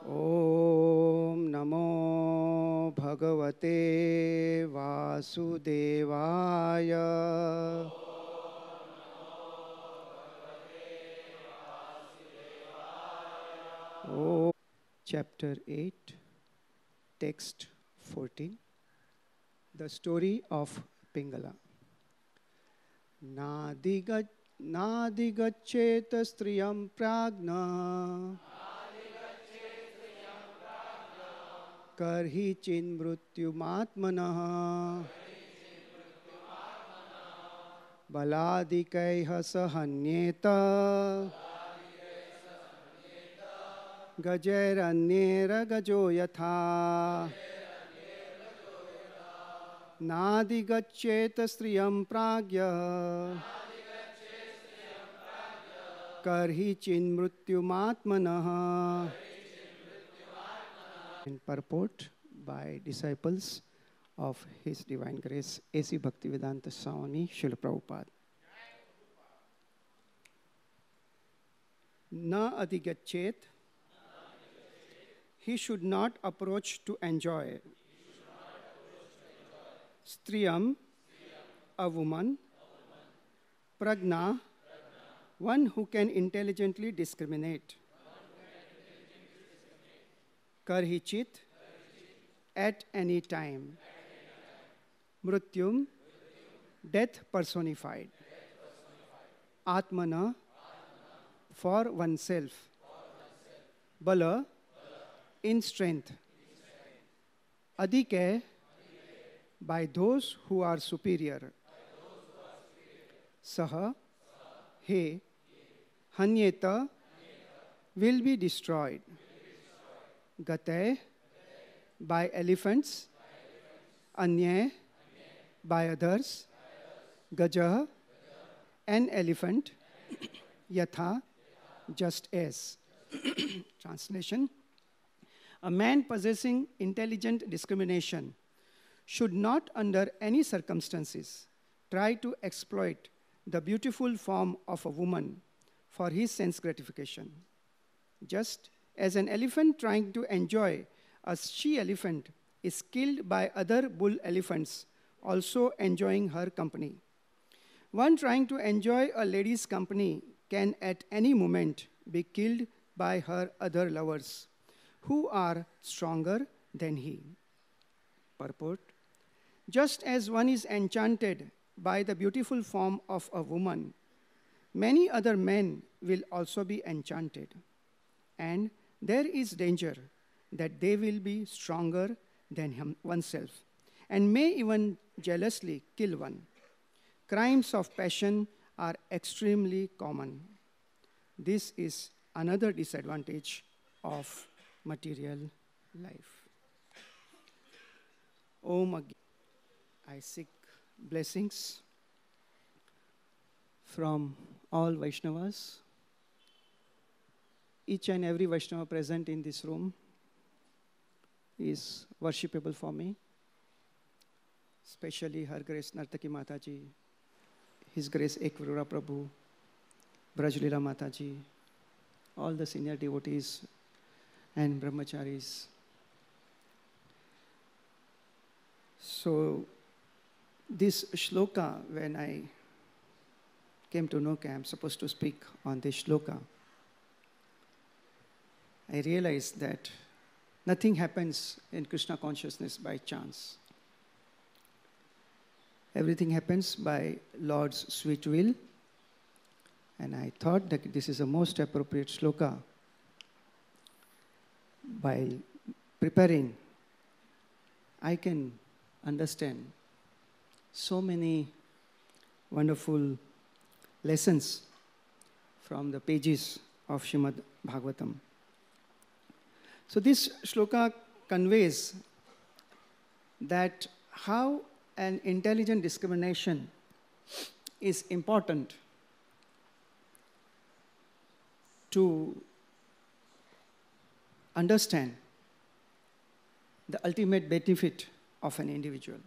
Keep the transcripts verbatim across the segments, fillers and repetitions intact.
Om Namo Bhagavate Vasudevaya. Om. Chapter eight, text fourteen. The story of Pingala. Nadigat Nadigachet striyam pragna karhi chin mrutyumatmanah baladikaiha sahanyeta gajairanyera gajo yatha nadigachet striyam pragya karhi chin mrutyumatmanah. In purport by disciples of His Divine Grace, A C Bhaktivedanta Swami Srila Prabhupada. Na adigachet, he should not approach to enjoy. Striyam, a woman. Pragna, one who can intelligently discriminate. Karhichit, at any time. Mrutyum, death personified. Atmana, for oneself. Bala, in strength. Adike, by those who are superior. Saha, he, hanyeta, will be destroyed. Gate, by elephants. Anye, by others. Gaja, an elephant. Yatha, just as. Translation. A man possessing intelligent discrimination should not under any circumstances try to exploit the beautiful form of a woman for his sense gratification. Just as an elephant trying to enjoy a she-elephant is killed by other bull elephants also enjoying her company. One trying to enjoy a lady's company can at any moment be killed by her other lovers, who are stronger than he. Purport. Just as one is enchanted by the beautiful form of a woman, many other men will also be enchanted. And there is danger that they will be stronger than him, oneself, and may even jealously kill one. Crimes of passion are extremely common. This is another disadvantage of material life. Om Agya. I seek blessings from all Vaishnavas. Each and every Vaishnava present in this room is worshipable for me, especially Her Grace Nartaki Mataji, His Grace Ekvarura Prabhu, Brajlila Mataji, all the senior devotees and brahmacharis. So this shloka, when I came to know that I'm supposed to speak on this shloka, I realized that nothing happens in Krishna consciousness by chance. Everything happens by Lord's sweet will. And I thought that this is the most appropriate shloka. While preparing, I can understand so many wonderful lessons from the pages of Srimad Bhagvatam. So this shloka conveys that how an intelligent discrimination is important to understand the ultimate benefit of an individual.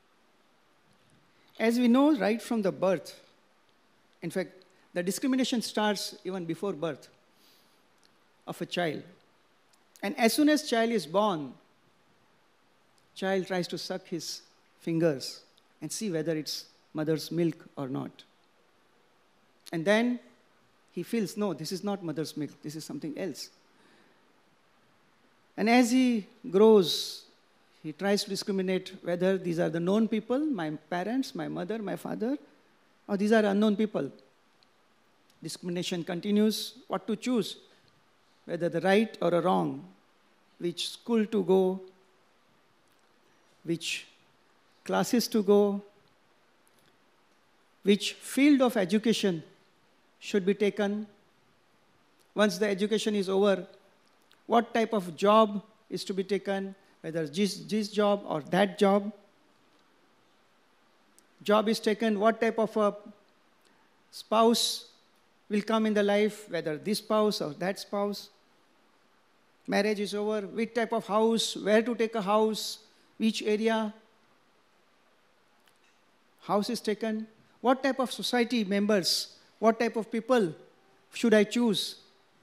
As we know right from the birth, in fact, the discrimination starts even before birth of a child. And as soon as child is born, child tries to suck his fingers and see whether it's mother's milk or not. And then he feels, no, this is not mother's milk, this is something else. And as he grows, he tries to discriminate whether these are the known people, my parents, my mother, my father, or these are unknown people. Discrimination continues, what to choose, whether the right or a wrong, which school to go, which classes to go, which field of education should be taken. Once the education is over, what type of job is to be taken, whether this, this job or that job. Job is taken, what type of a spouse will come in the life, whether this spouse or that spouse. Marriage is over, which type of house, where to take a house, which area. House is taken, what type of society members, what type of people should I choose?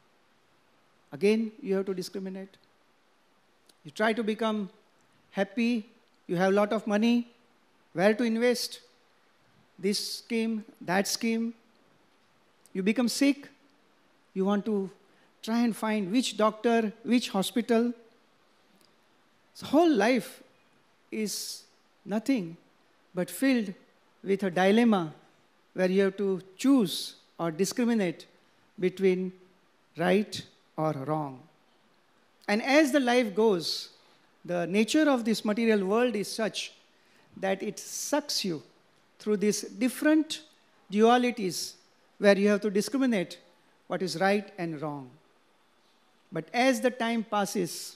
Again, you have to discriminate. You try to become happy, you have a lot of money, where to invest? This scheme, that scheme. You become sick, you want to try and find which doctor, which hospital. So whole life is nothing but filled with a dilemma where you have to choose or discriminate between right or wrong. And as the life goes, the nature of this material world is such that it sucks you through these different dualities where you have to discriminate what is right and wrong. But as the time passes,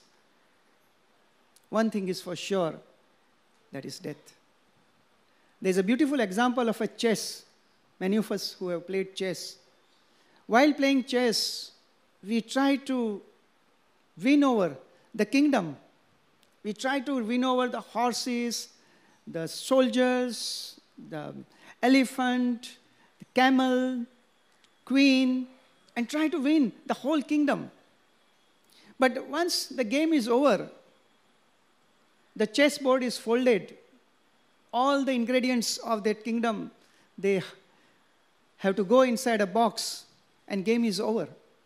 one thing is for sure, that is death. There's a beautiful example of a chess. Many of us who have played chess. While playing chess, we try to win over the kingdom. We try to win over the horses, the soldiers, the elephant, the camel, queen, and try to win the whole kingdom. But once the game is over, the chessboard is folded. All the ingredients of that kingdom, they have to go inside a box, and game is over.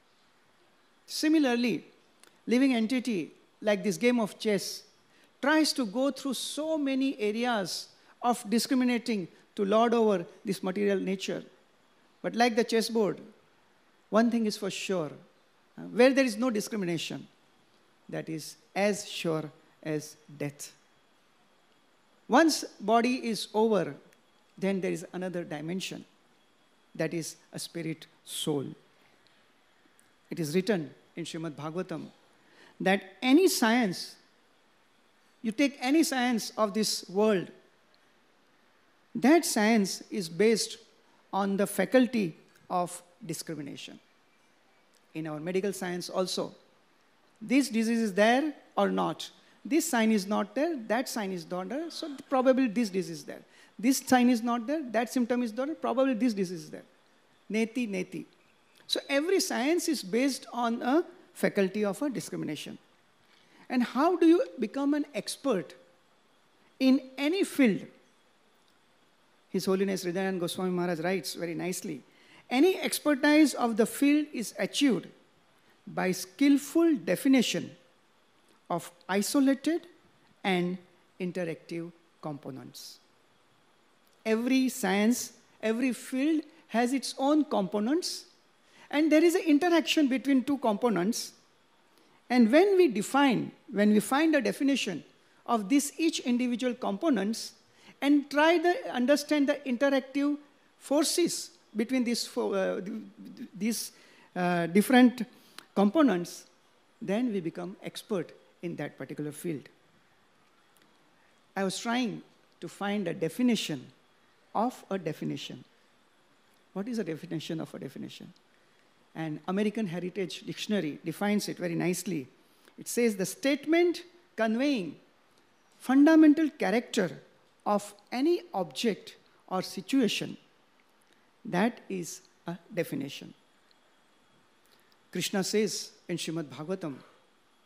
Similarly, living entity like this game of chess tries to go through so many areas of discriminating to lord over this material nature. But like the chessboard, one thing is for sure, uh, where there is no discrimination, that is as sure as death. Once body is over, then there is another dimension, that is a spirit soul. It is written in Srimad Bhagvatam that any science, you take any science of this world, that science is based on the faculty of discrimination. In our medical science also, this disease is there or not. This sign is not there, that sign is not there, so probably this disease is there. This sign is not there, that symptom is there, probably this disease is there. Neti, neti. So every science is based on a faculty of a discrimination. And how do you become an expert in any field? His Holiness Hridayananda Goswami Maharaj writes very nicely, any expertise of the field is achieved by skillful definition of isolated and interactive components. Every science, every field has its own components, and there is an interaction between two components. And when we define, when we find a definition of these each individual components and try to understand the interactive forces between these, uh, these uh, different components, then we become expert in that particular field. I was trying to find a definition of a definition. What is a definition of a definition? And American Heritage Dictionary defines it very nicely. It says the statement conveying fundamental character of any object or situation. That is a definition. Krishna says in Srimad Bhagvatam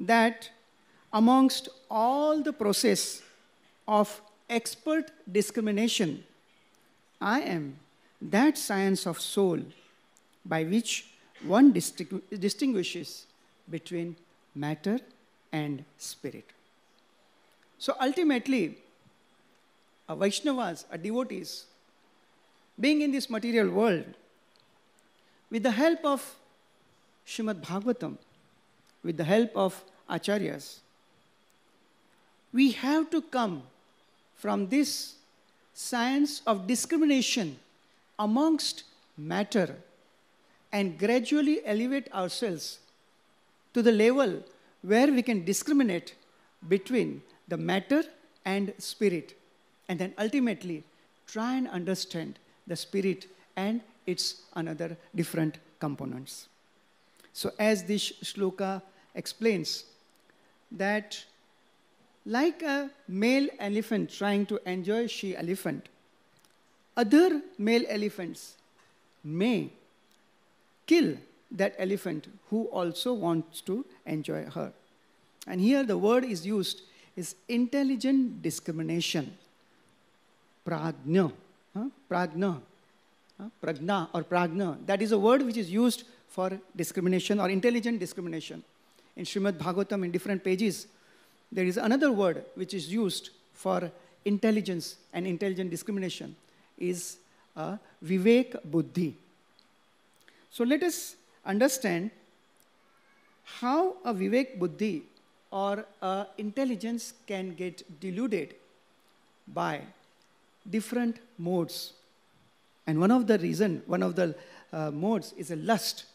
that amongst all the process of expert discrimination, I am that science of soul by which one distingu- distinguishes between matter and spirit. So ultimately, a Vaishnavas, a devotees, being in this material world, with the help of Srimad Bhagvatam, with the help of acharyas, we have to come from this science of discrimination amongst matter and gradually elevate ourselves to the level where we can discriminate between the matter and spirit, and then ultimately try and understand the spirit and its another different components. So as this shloka explains, that like a male elephant trying to enjoy she elephant, other male elephants may kill that elephant who also wants to enjoy her. And here the word is used is intelligent discrimination. Prajna. Huh? Prajna. Huh? Prajna or prajna. That is a word which is used for discrimination or intelligent discrimination. In Srimad Bhagavatam, in different pages, there is another word which is used for intelligence and intelligent discrimination, is uh, Vivek Buddhi. So let us understand how a Vivek Buddhi or a intelligence can get deluded by different modes. And one of the reason, one of the uh, modes is a lust.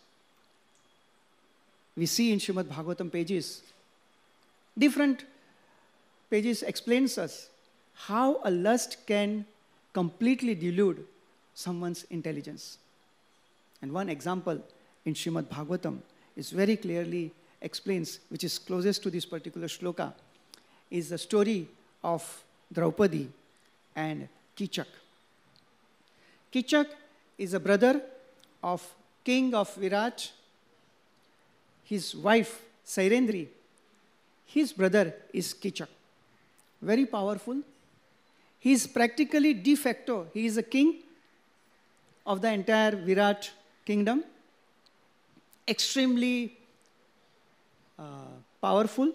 We see in Srimad Bhagavatam pages, different pages explains us how a lust can completely delude someone's intelligence. And one example in Srimad Bhagavatam is very clearly explains, which is closest to this particular shloka, is the story of Draupadi and Kichak. Kichak is a brother of king of Virat. His wife, Sairendri, his brother is Kichak. Very powerful. He is practically de facto. He is a king of the entire Virat kingdom. Extremely uh, powerful.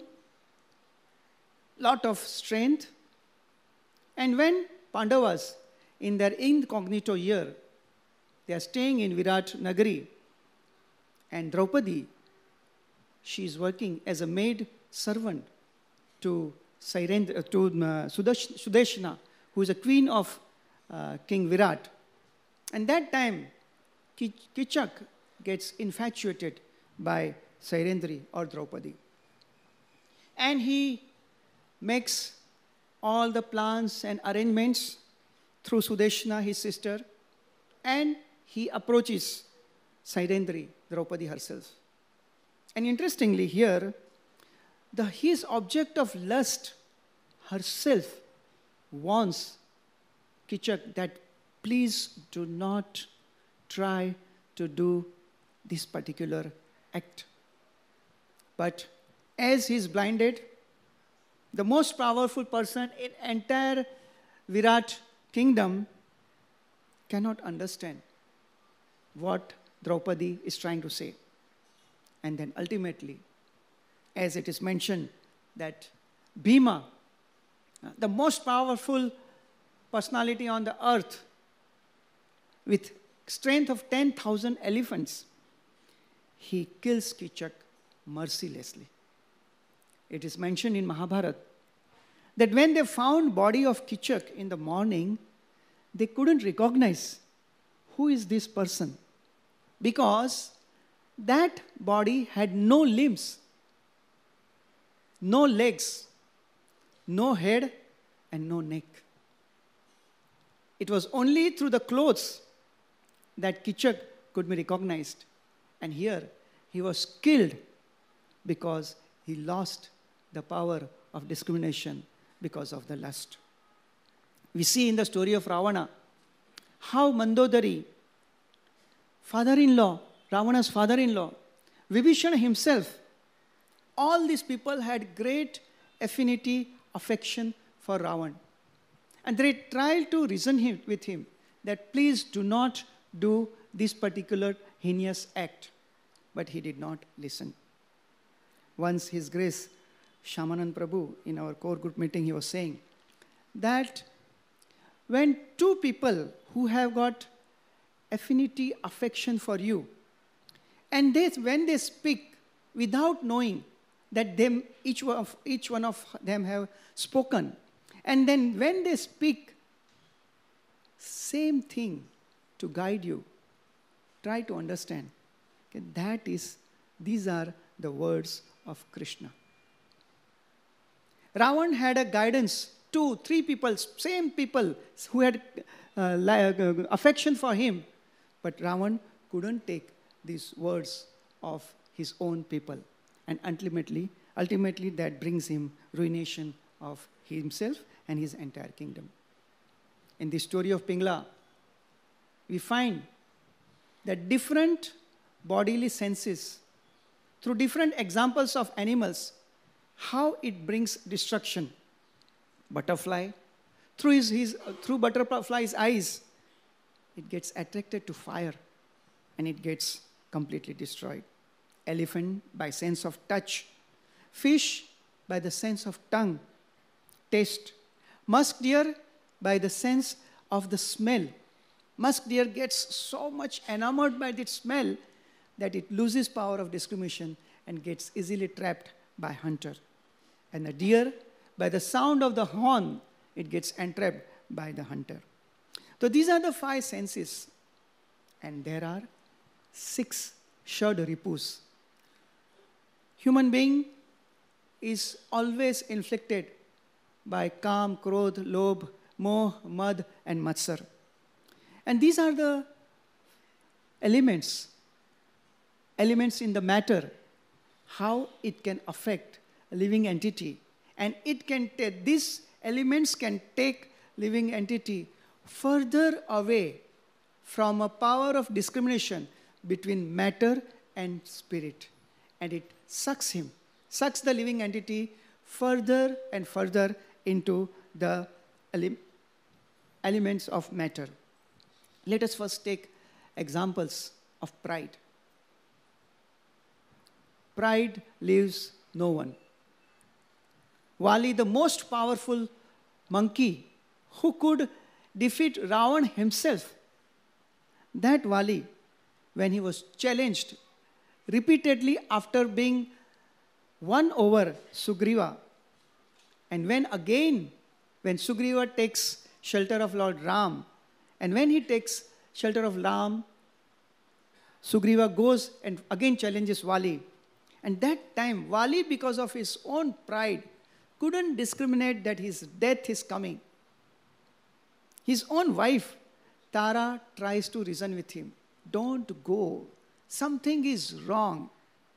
Lot of strength. And when Pandavas, in their incognito year, they are staying in Virat Nagari, and Draupadi, she is working as a maid servant to Sairendra, to uh, Sudeshna, who is a queen of uh, King Virat. And that time, Kichak gets infatuated by Sairendri or Draupadi. And he makes all the plans and arrangements through Sudeshna, his sister, and he approaches Sairendri, Draupadi herself. And interestingly here, the, his object of lust herself warns Kichak that please do not try to do this particular act. But as he is blinded, the most powerful person in entire Virat kingdom cannot understand what Draupadi is trying to say. And then ultimately, as it is mentioned, that Bhima, the most powerful personality on the earth, with strength of ten thousand elephants, he kills Kichak mercilessly. It is mentioned in Mahabharata that when they found body of Kichak in the morning, they couldn't recognize who is this person, because that body had no limbs, no legs, no head, and no neck. It was only through the clothes that Kichak could be recognized. And here, he was killed because he lost the power of discrimination because of the lust. We see in the story of Ravana how Mandodari, father-in-law, Ravana's father-in-law, Vibhishana himself, all these people had great affinity, affection for Ravan. And they tried to reason him, with him that please do not do this particular heinous act. But he did not listen. Once His Grace Shamanand Prabhu, in our core group meeting, he was saying that when two people who have got affinity, affection for you, and they, when they speak without knowing that them, each, one of, each one of them have spoken, and then when they speak same thing to guide you, try to understand. Okay, that is, these are the words of Krishna. Ravan had a guidance, two, three people, same people who had uh, affection for him, but Ravan couldn't take these words of his own people. And ultimately, ultimately that brings him ruination of himself and his entire kingdom. In the story of Pingla, we find that different bodily senses, through different examples of animals, how it brings destruction. Butterfly, through, his, his, uh, through butterfly's eyes, it gets attracted to fire and it gets completely destroyed. Elephant by sense of touch. Fish by the sense of tongue, taste. Musk deer by the sense of the smell. Musk deer gets so much enamored by its smell that it loses power of discrimination and gets easily trapped by hunter. And the deer, by the sound of the horn, it gets entrapped by the hunter. So these are the five senses. And there are six shad ripus. Human being is always inflicted by kam, krodh, lobh, moh, mad, and matsar. And these are the elements, elements in the matter, how it can affect a living entity. And it can take, these elements can take living entity further away from a power of discrimination between matter and spirit. And it sucks him, sucks the living entity further and further into the ele- elements of matter. Let us first take examples of pride. Pride leaves no one. Vali, the most powerful monkey who could defeat Ravan himself, that Vali, when he was challenged repeatedly after being won over Sugriva, and when again, when Sugriva takes shelter of Lord Ram, and when he takes shelter of Ram, Sugriva goes and again challenges Vali. And that time, Vali, because of his own pride, couldn't discriminate that his death is coming. His own wife, Tara, tries to reason with him. Don't go. Something is wrong.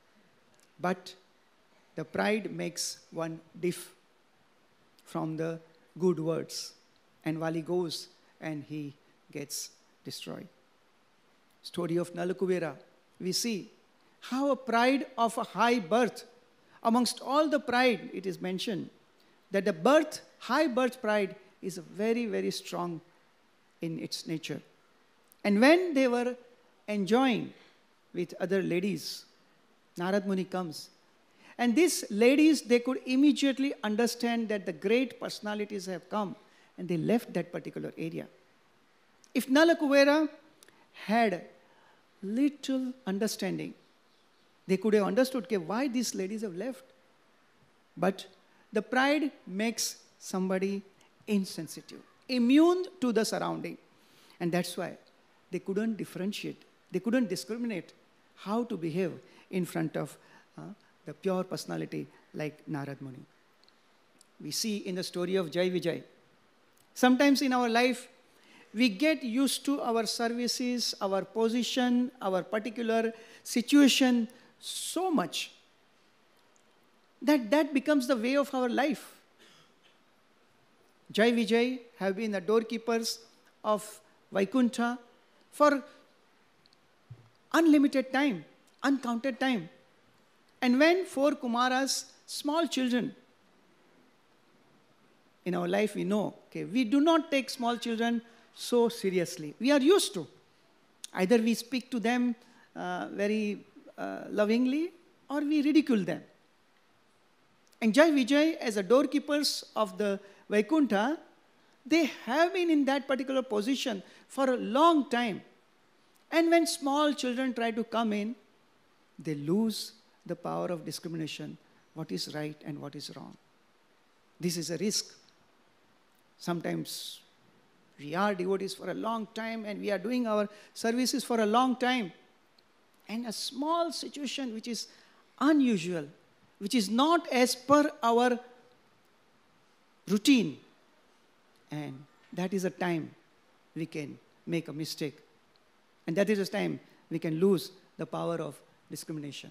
But the pride makes one deaf from the good words. And Vali goes and he gets destroyed. Story of Nalakuvera. We see how a pride of a high birth, amongst all the pride, it is mentioned that the birth, high birth pride is very, very strong in its nature. And when they were enjoying with other ladies, Narad Muni comes. And these ladies, they could immediately understand that the great personalities have come, and they left that particular area. If Nalakuvera had little understanding, they could have understood okay, why these ladies have left. But the pride makes somebody insensitive, immune to the surrounding. And that's why they couldn't differentiate, they couldn't discriminate how to behave in front of uh, the pure personality like Narad Muni. We see in the story of Jai Vijay, sometimes in our life, we get used to our services, our position, our particular situation so much that that becomes the way of our life. Jai Vijay have been the doorkeepers of Vaikuntha for unlimited time, uncounted time. And when four Kumaras, small children, in our life we know, okay, we do not take small children so seriously. We are used to. Either we speak to them uh, very uh, lovingly or we ridicule them. And Jai Vijay, as the doorkeepers of the Vaikuntha, they have been in that particular position for a long time. And when small children try to come in, they lose the power of discrimination, what is right and what is wrong. This is a risk. Sometimes we are devotees for a long time and we are doing our services for a long time. And a small situation which is unusual, which is not as per our routine, and that is a time we can make a mistake. And that is the time we can lose the power of discrimination.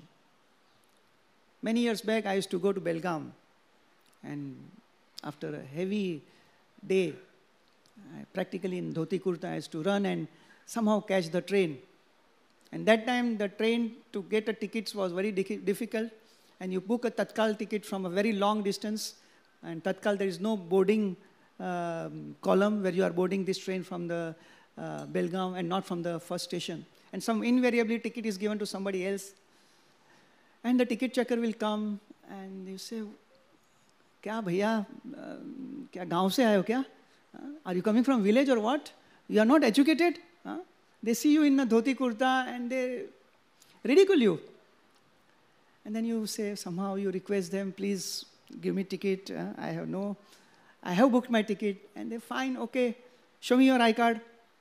Many years back, I used to go to Belgaum, and after a heavy day, I practically in dhoti kurta, I used to run and somehow catch the train. And that time, the train to get a tickets was very difficult, and you book a Tatkal ticket from a very long distance, and Tatkal, there is no boarding um, column where you are boarding this train from the uh, Belgaum and not from the first station. And some invariably ticket is given to somebody else. And the ticket checker will come and you say, "Kya bhaiya, kya gaon se aaye ho kya? Are you coming from village or what? You are not educated?" Huh? They see you in a dhoti kurta and they ridicule you. And then you say, somehow you request them, "Please give me ticket. Uh, I have no, I have booked my ticket." And they fine, okay, show me your I card.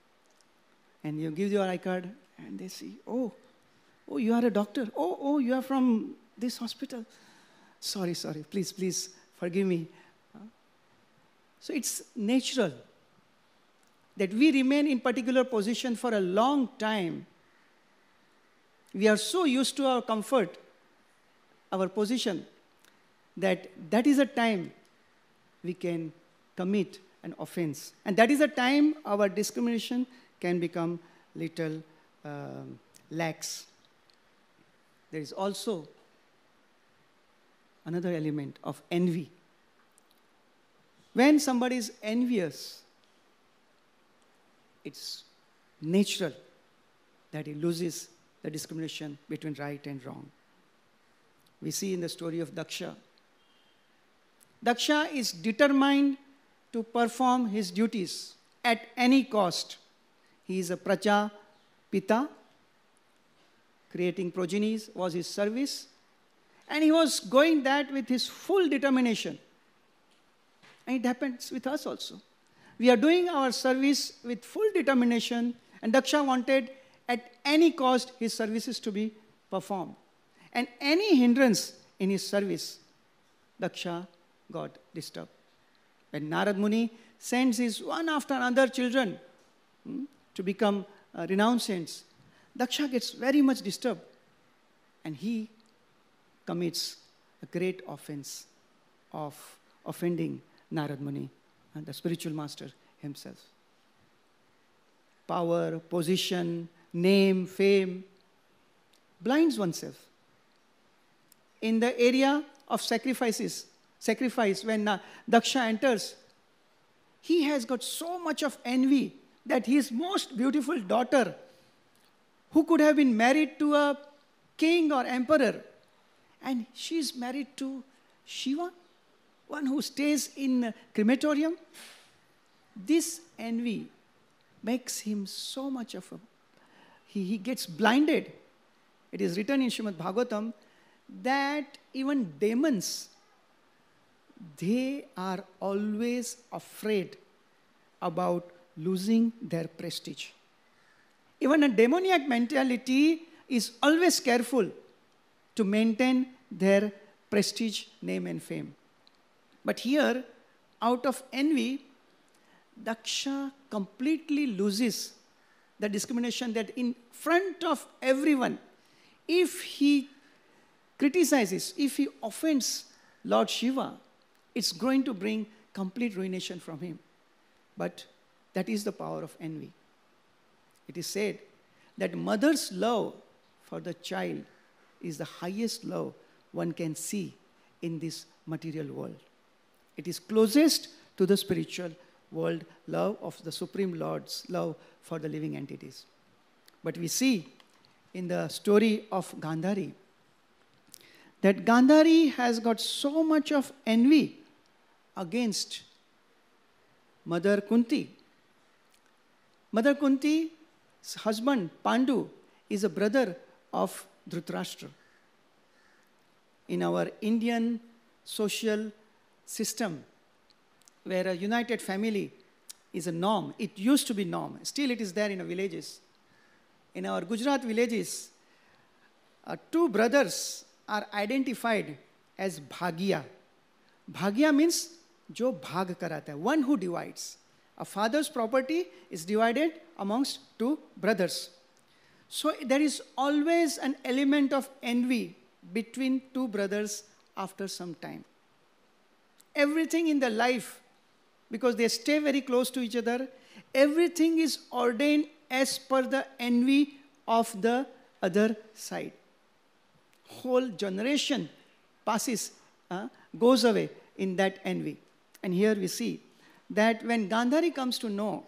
And you give your I card and they see, "Oh, oh, you are a doctor. Oh, oh, you are from this hospital. Sorry, sorry, please, please forgive me." So it's natural that we remain in particular position for a long time. We are so used to our comfort, our position, that that is a time we can commit an offense. And that is a time our discrimination can become little um, lax. There is also another element of envy. When somebody is envious, it's natural that he loses the discrimination between right and wrong. We see in the story of Daksha. Daksha is determined to perform his duties at any cost. He is a praja pita. Creating progenies was his service. And he was going that with his full determination. And it happens with us also. We are doing our service with full determination, and Daksha wanted at any cost his services to be performed. And any hindrance in his service, Daksha got disturbed. When Narad Muni sends his one after another children hmm, to become uh, renowned saints, Daksha gets very much disturbed. And he commits a great offense of offending Narad Muni, and the spiritual master himself. Power, position, name, fame blinds oneself. In the area of sacrifices, sacrifice, when uh, Daksha enters, he has got so much of envy that his most beautiful daughter, who could have been married to a king or emperor, and she is married to Shiva, one who stays in a crematorium. This envy makes him so much of a, he, he gets blinded. It is written in Srimad Bhagvatam that even demons, they are always afraid about losing their prestige. Even a demoniac mentality is always careful to maintain their prestige, name and fame. But here, out of envy, Daksha completely loses the discrimination that in front of everyone, if he criticizes, if he offends Lord Shiva, it's going to bring complete ruination from him. But that is the power of envy. It is said that mother's love for the child is the highest love one can see in this material world. It is closest to the spiritual world, love of the Supreme Lord's love for the living entities. But we see in the story of Gandhari that Gandhari has got so much of envy against Mother Kunti. Mother Kunti's husband, Pandu, is a brother of Dhritarashtra. In our Indian social system, where a united family is a norm, it used to be norm, still it is there in our villages. In our Gujarat villages, uh, two brothers are identified as Bhagiya. Bhagiya means jo bhag karata hai, one who divides. A father's property is divided amongst two brothers. So there is always an element of envy between two brothers after some time. Everything in their life, because they stay very close to each other, everything is ordained as per the envy of the other side. Whole generation passes, uh, goes away in that envy. And here we see that when Gandhari comes to know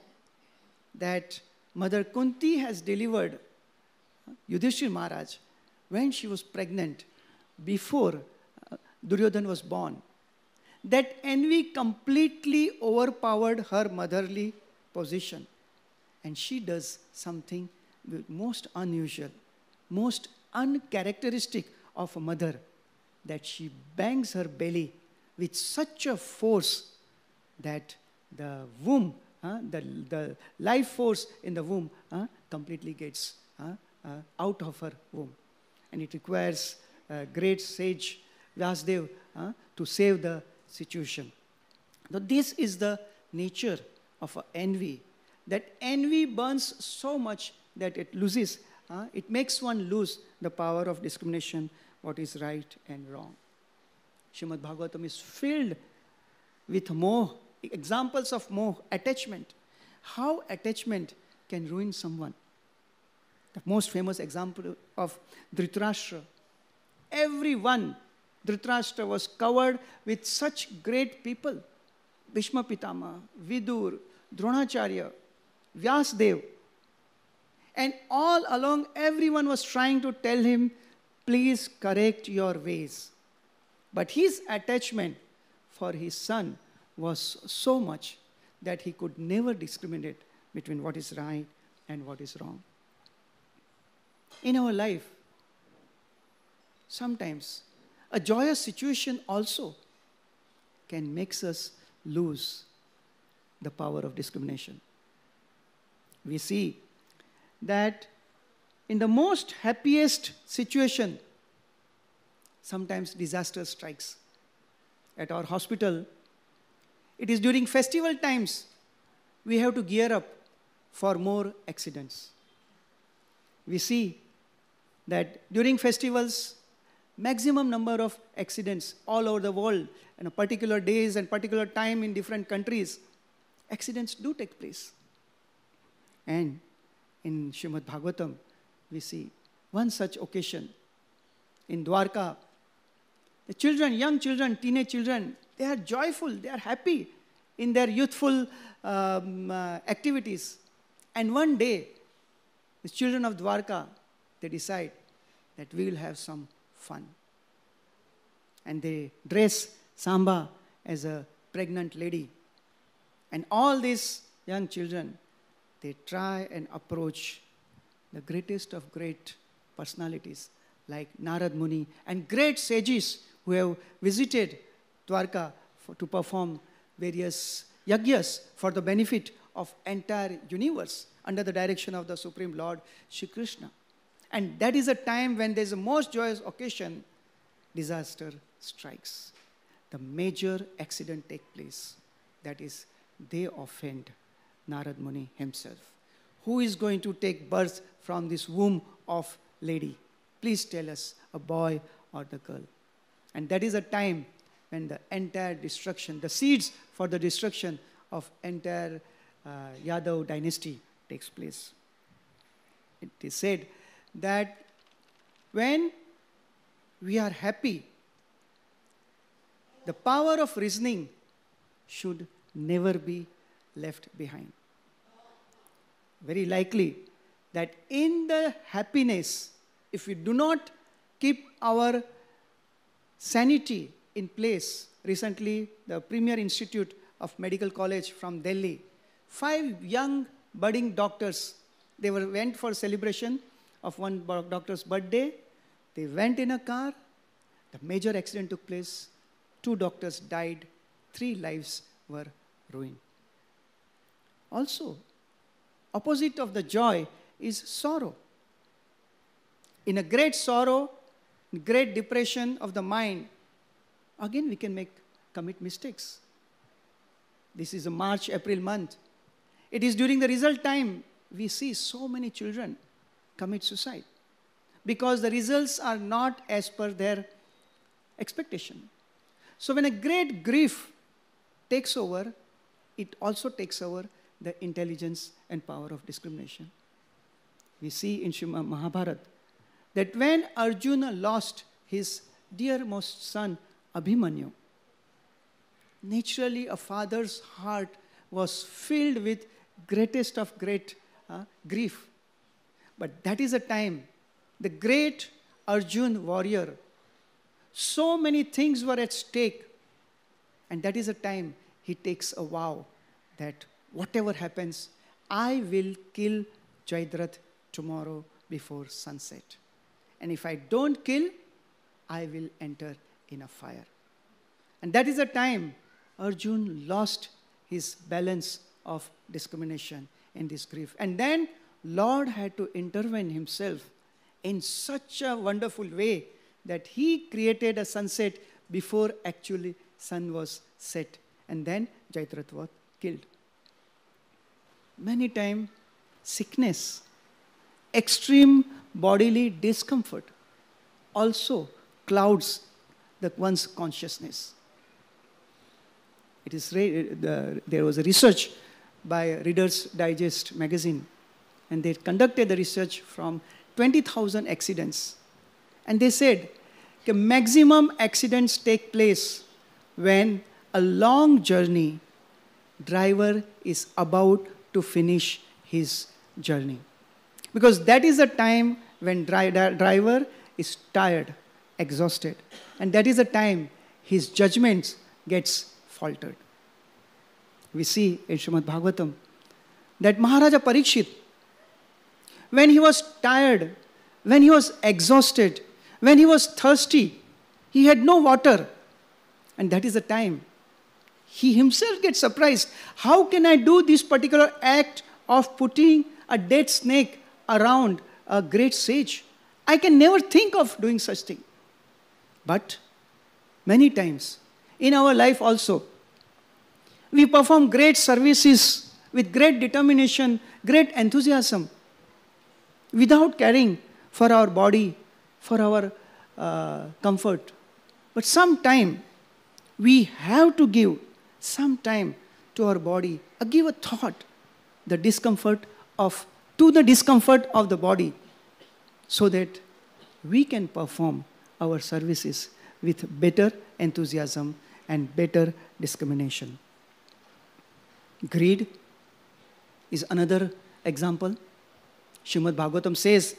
that Mother Kunti has delivered Yudhishthira Maharaj when she was pregnant, before uh, Duryodhana was born, that envy completely overpowered her motherly position. And she does something most unusual, most uncharacteristic of a mother, that she bangs her belly with such a force that the womb, uh, the, the life force in the womb uh, completely gets uh, uh, out of her womb. And it requires a great sage, Vyasdev, uh, to save the situation. Now this is the nature of uh, envy, that envy burns so much that it loses, uh, it makes one lose the power of discrimination, what is right and wrong. Srimad Bhagvatam is filled with more examples of more attachment. How attachment can ruin someone. The most famous example of Dhritarashtra. Everyone, Dhritarashtra was covered with such great people. Bhishma Pitama, Vidur, Dronacharya, Vyasdev. And all along, everyone was trying to tell him, please correct your ways. But his attachment for his son was so much that he could never discriminate between what is right and what is wrong. In our life, sometimes a joyous situation also can make us lose the power of discrimination. We see that in the most happiest situation, sometimes disaster strikes. At our hospital, it is during festival times we have to gear up for more accidents. We see that during festivals, maximum number of accidents all over the world, and particular days and particular time in different countries, accidents do take place. And in Srimad Bhagvatam, we see one such occasion. In Dwarka, the children, young children, teenage children, they are joyful, they are happy in their youthful um, uh, activities. And one day, the children of Dwarka, they decide that we will have some fun. And they dress Samba as a pregnant lady. And all these young children, they try and approach the greatest of great personalities like Narad Muni and great sages who have visited Dwarka for, to perform various yagyas for the benefit of entire universe under the direction of the Supreme Lord Shri Krishna. And that is a time when there is a most joyous occasion, disaster strikes. The major accident takes place. That is, they offend Narad Muni himself. Who is going to take birth from this womb of lady? Please tell us, a boy or the girl. And that is a time when the entire destruction, the seeds for the destruction of entire uh, Yadav dynasty takes place. It is said that when we are happy the power of reasoning should never be left behind. Very likely that in the happiness, if we do not keep our sanity in place, recently the Premier Institute of Medical College from Delhi, five young budding doctors, they were, went for celebration of one doctor's birthday. They went in a car, the major accident took place, two doctors died, three lives were ruined. Also, opposite of the joy is sorrow. In a great sorrow, great depression of the mind, again we can make, commit mistakes. This is a March, April month. It is during the result time we see so many children commit suicide because the results are not as per their expectation. So when a great grief takes over, it also takes over the intelligence and power of discrimination. We see in Srimad Mahabharata that when Arjuna lost his dearmost son Abhimanyu, naturally a father's heart was filled with greatest of great uh, grief. But that is a time, the great Arjun warrior, so many things were at stake, and that is a time he takes a vow that whatever happens, I will kill Jayadratha tomorrow before sunset. And if I don't kill, I will enter in a fire. And that is a time Arjun lost his balance of discrimination and this grief. And then Lord had to intervene himself in such a wonderful way that he created a sunset before actually sun was set. And then Jayadratha was killed. Many times, sickness, extreme bodily discomfort also clouds the one's consciousness. It is the, there was a research by Reader's Digest magazine, and they conducted the research from twenty thousand accidents. And they said that maximum accidents take place when a long journey driver is about to finish his journey. Because that is the time when dri driver is tired, exhausted. And that is the time his judgment gets faltered. We see in Srimad Bhagvatam that Maharaja Parikshit, when he was tired, when he was exhausted, when he was thirsty, he had no water. And that is the time he himself gets surprised. How can I do this particular act of putting a dead snake around a great sage? I can never think of doing such thing. But many times in our life also, we perform great services with great determination, great enthusiasm, without caring for our body, for our uh, comfort. But sometime we have to give some time to our body, uh, give a thought, the discomfort of, to the discomfort of the body, so that we can perform our services with better enthusiasm and better discrimination. Greed is another example. Srimad Bhagavatam says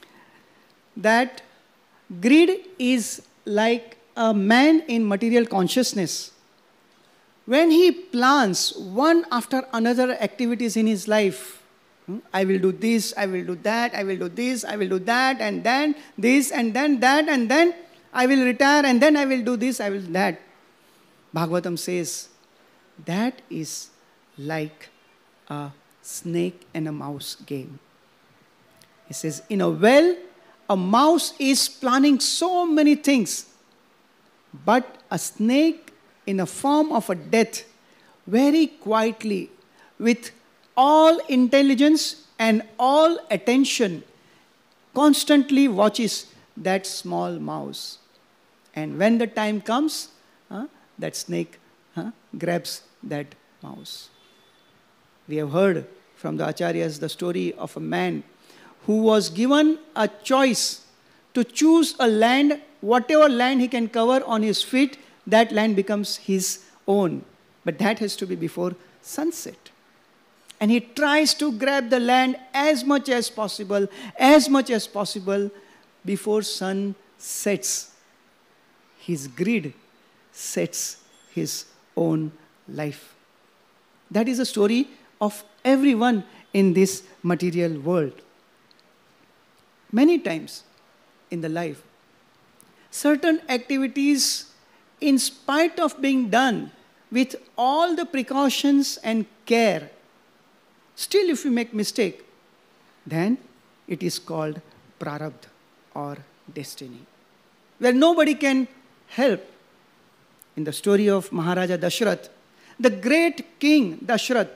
that greed is like a man in material consciousness. When he plans one after another activities in his life, I will do this, I will do that, I will do this, I will do that, and then this, and then that, and then I will retire, and then I will do this, I will do that. Bhagavatam says that is like a snake and a mouse game. He says, in a well, a mouse is planning so many things, but a snake in a form of a death, very quietly, with all intelligence and all attention, constantly watches that small mouse. And when the time comes, uh, that snake uh, grabs that mouse. We have heard from the Acharyas the story of a man who was given a choice to choose a land, whatever land he can cover on his feet that land becomes his own. But that has to be before sunset. And he tries to grab the land as much as possible, as much as possible before sun sets. His greed sets his own life. That is the story of everyone in this material world. Many times in the life, certain activities, in spite of being done with all the precautions and care, still if we make mistake, then it is called prarabdha or destiny, where nobody can help. In the story of Maharaja Dashrath, the great king Dashrath,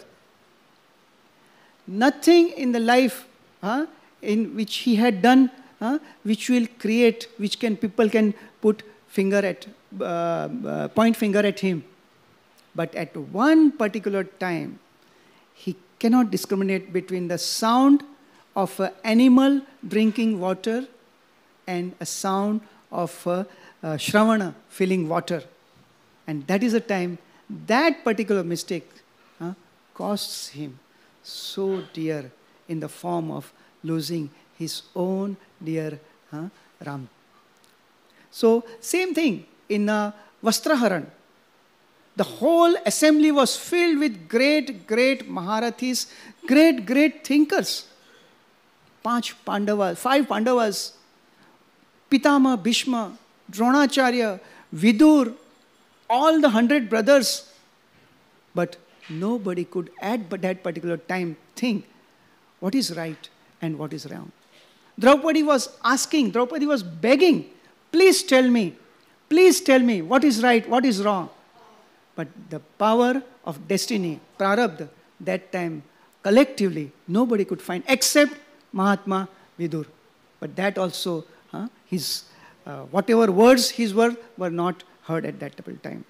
nothing in the life huh, in which he had done, huh, which will create, which can people can put finger at, uh, uh, point finger at him. But at one particular time, he cannot discriminate between the sound of an animal drinking water and a sound of a, a Shravana filling water. And that is the time, that particular mistake huh, costs him so dear in the form of losing his own dear huh, Ram. So, same thing in uh, Vastraharan. The whole assembly was filled with great, great Maharathis, great, great thinkers. Panch Pandavas, five Pandavas, Pitama, Bhishma, Dronacharya, Vidur, all the hundred brothers. But nobody could at that particular time think what is right and what is wrong. Draupadi was asking, Draupadi was begging, please tell me, please tell me what is right, what is wrong. But the power of destiny, prarabdha, that time collectively nobody could find except Mahatma Vidur. But that also, huh, his, uh, whatever words his were, were not heard at that time.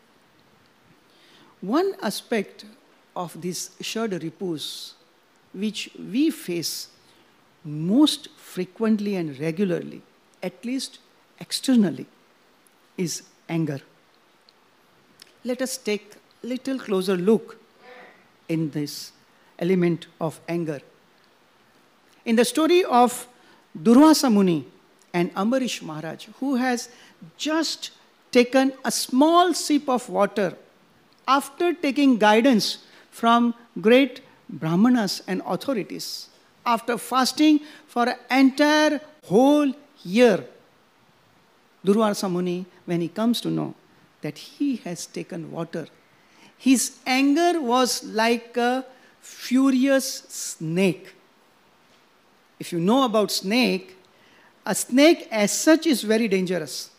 One aspect of this Shad Ripus, which we face most frequently and regularly, at least externally, is anger. Let us take a little closer look in this element of anger. In the story of Durvasa Muni and Ambarish Maharaj, who has just taken a small sip of water after taking guidance from great brahmanas and authorities, after fasting for an entire whole year, Durvasa Muni, when he comes to know that he has taken water, his anger was like a furious snake. If you know about snake, a snake as such is very dangerous.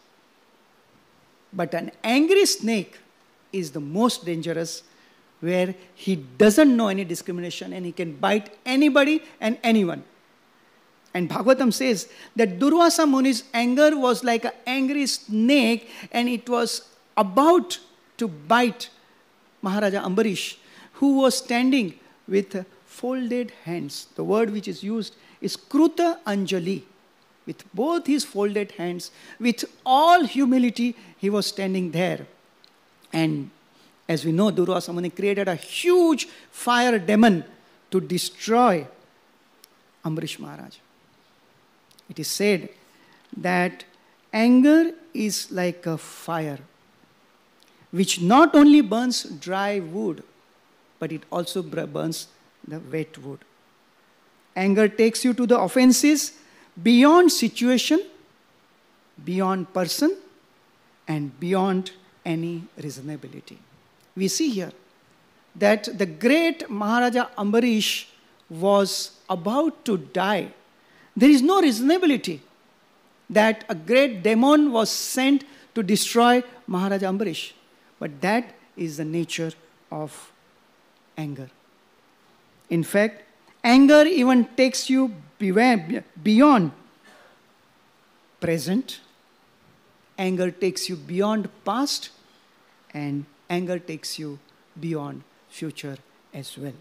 But an angry snake is the most dangerous, where he doesn't know any discrimination and he can bite anybody and anyone. And Bhagvatam says that Durvasa Muni's anger was like an angry snake and it was about to bite Maharaja Ambarish, who was standing with folded hands. The word which is used is Kruta Anjali. With both his folded hands, with all humility, he was standing there. And as we know, Durvasa Muni created a huge fire demon to destroy Ambarish Maharaj. It is said that anger is like a fire, which not only burns dry wood, but it also burns the wet wood. Anger takes you to the offenses beyond situation, beyond person, and beyond any reasonability. We see here that the great Maharaja Ambarish was about to die. There is no reasonability that a great demon was sent to destroy Maharaja Ambarish. But that is the nature of anger. In fact, anger even takes you beyond present. Anger takes you beyond past. And anger takes you beyond future as well.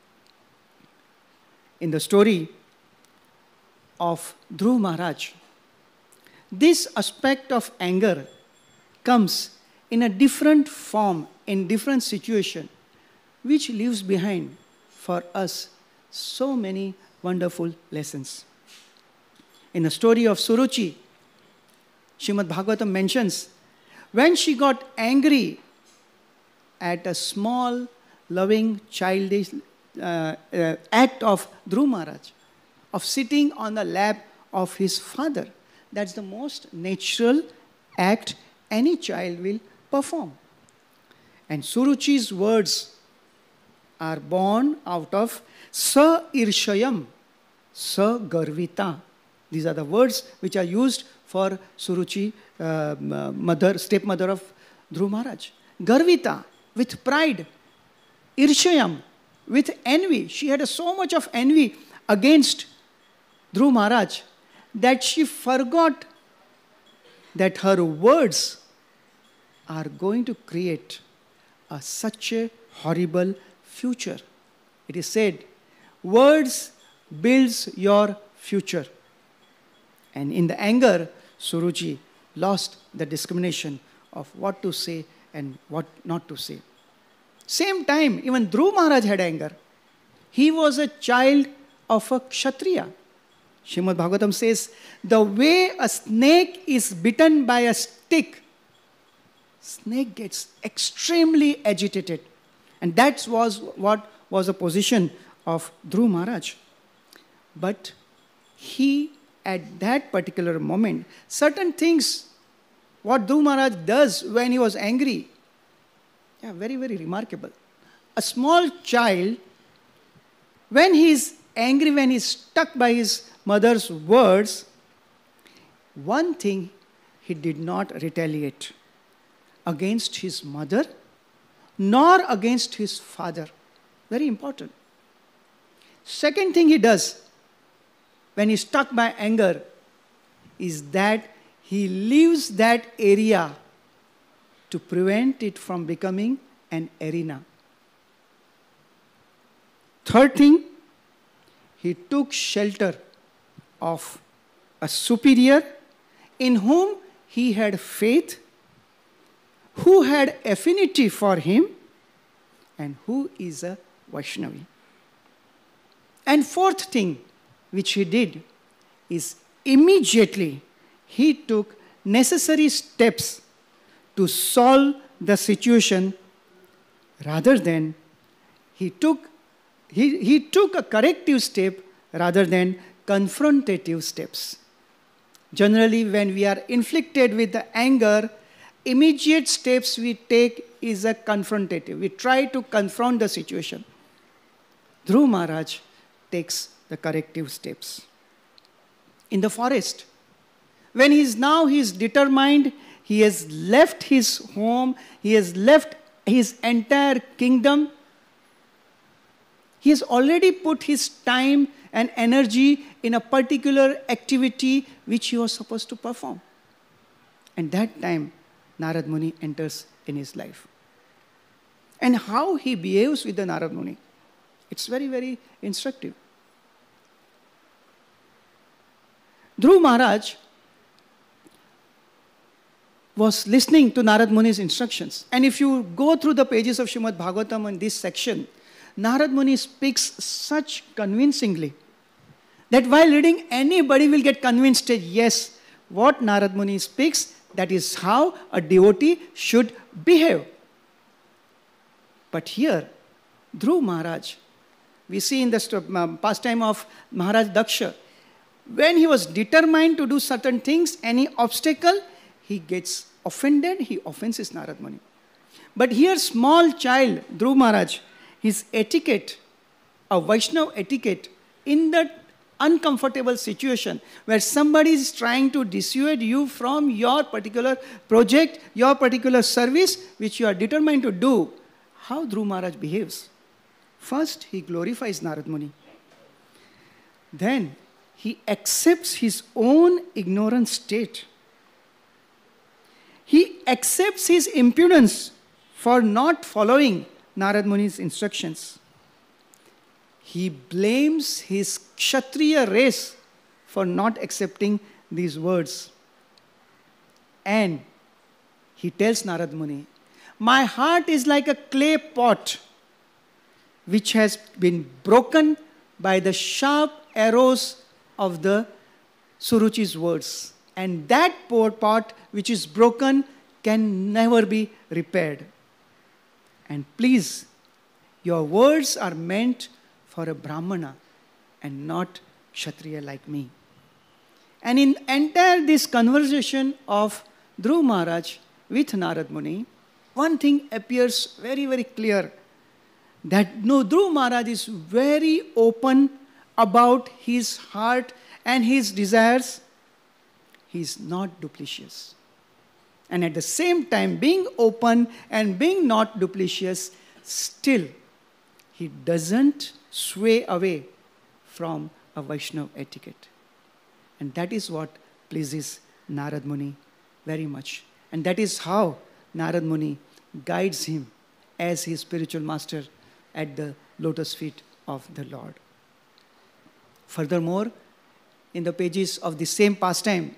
In the story of Dhruv Maharaj, this aspect of anger comes in a different form, in different situation, which leaves behind for us so many wonderful lessons. In the story of Suruchi, Srimad Bhagvatam mentions, when she got angry at a small, loving, childish uh, uh, act of Dhruv Maharaj, of sitting on the lap of his father, that's the most natural act any child will perform. And Suruchi's words are born out of Sa Irshayam, Sa Garvita. These are the words which are used for Suruchi, uh, mother, stepmother of Dhruv Maharaj. Garvita, with pride. Irshayam, with envy. She had so much of envy against Dhruv Maharaj that she forgot that her words are going to create a, such a horrible future. It is said, words builds your future. And in the anger, Suruchi lost the discrimination of what to say and what not to say. Same time, even Dhruv Maharaj had anger. He was a child of a Kshatriya. Srimad Bhagavatam says, the way a snake is bitten by a stick, snake gets extremely agitated. And that was what was the position of Dhruv Maharaj. But he, at that particular moment, certain things, what Dhruv Maharaj does when he was angry, yeah, very, very remarkable. A small child, when he is angry, when he is stuck by his mother's words, one thing, he did not retaliate against his mother, nor against his father. Very important. Second thing he does, when he's struck by anger, is that he leaves that area to prevent it from becoming an arena. Third thing, he took shelter of a superior in whom he had faith, who had affinity for him, and who is a Vaishnavi. And fourth thing which he did is immediately he took necessary steps to solve the situation, rather than he took he, he took a corrective step rather than confrontative steps. Generally, when we are inflicted with the anger, immediate steps we take is a confrontative. We try to confront the situation. Dhruv Maharaj takes the corrective steps. In the forest, when he is now he is determined, he has left his home, he has left his entire kingdom. He has already put his time and energy in a particular activity which he was supposed to perform. And that time, Narad Muni enters in his life. And how he behaves with the Narad Muni, it's very, very instructive. Dhruv Maharaj was listening to Narad Muni's instructions. And if you go through the pages of Srimad Bhagavatam in this section, Narad Muni speaks such convincingly that while reading, anybody will get convinced that yes, what Narad Muni speaks, that is how a devotee should behave. But here, Dhruv Maharaj, we see in the pastime of Maharaj Daksha, when he was determined to do certain things, any obstacle, he gets offended, he offends his Narad Muni. But here, small child, Dhruv Maharaj, his etiquette, a Vaishnava etiquette, in that uncomfortable situation where somebody is trying to dissuade you from your particular project, your particular service, which you are determined to do, how Dhruv Maharaj behaves. First, he glorifies Narad Muni. Then, he accepts his own ignorant state. He accepts his impudence for not following Narad Muni's instructions. He blames his Kshatriya race for not accepting these words. And he tells Narad Muni, my heart is like a clay pot which has been broken by the sharp arrows of the Suruchi's words. And that poor pot which is broken can never be repaired. And please, your words are meant for a Brahmana and not Kshatriya like me. And in entire this conversation of Dhruv Maharaj with Narad Muni, one thing appears very, very clear, that no, Dhruv Maharaj is very open about his heart and his desires. He is not duplicitous. And at the same time, being open and being not duplicitous, still he doesn't sway away from a Vaishnava etiquette. And that is what pleases Narad Muni very much. And that is how Narad Muni guides him as his spiritual master at the lotus feet of the Lord. Furthermore, in the pages of the same pastime,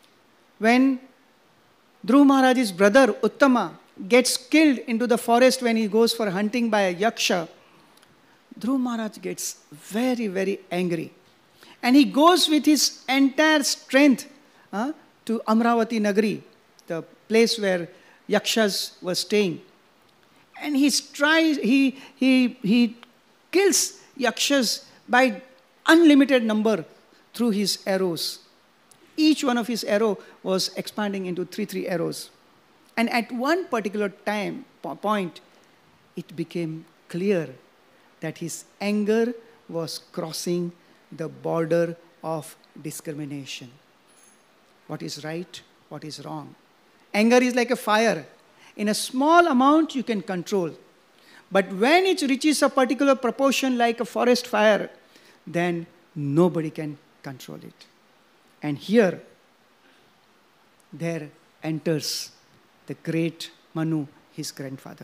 when Dhruv Maharaj's brother Uttama gets killed into the forest when he goes for hunting by a yaksha, Dhruv Maharaj gets very, very angry. And he goes with his entire strength uh, to Amravati Nagari, the place where yakshas were staying. And he tries, he, he, he kills yakshas by unlimited number through his arrows. Each one of his arrow was expanding into three, three arrows. And at one particular time, point, it became clear that his anger was crossing the border of discrimination. What is right, what is wrong. Anger is like a fire. In a small amount, you can control. But when it reaches a particular proportion like a forest fire, then nobody can control it. And here, there enters the great Manu, his grandfather.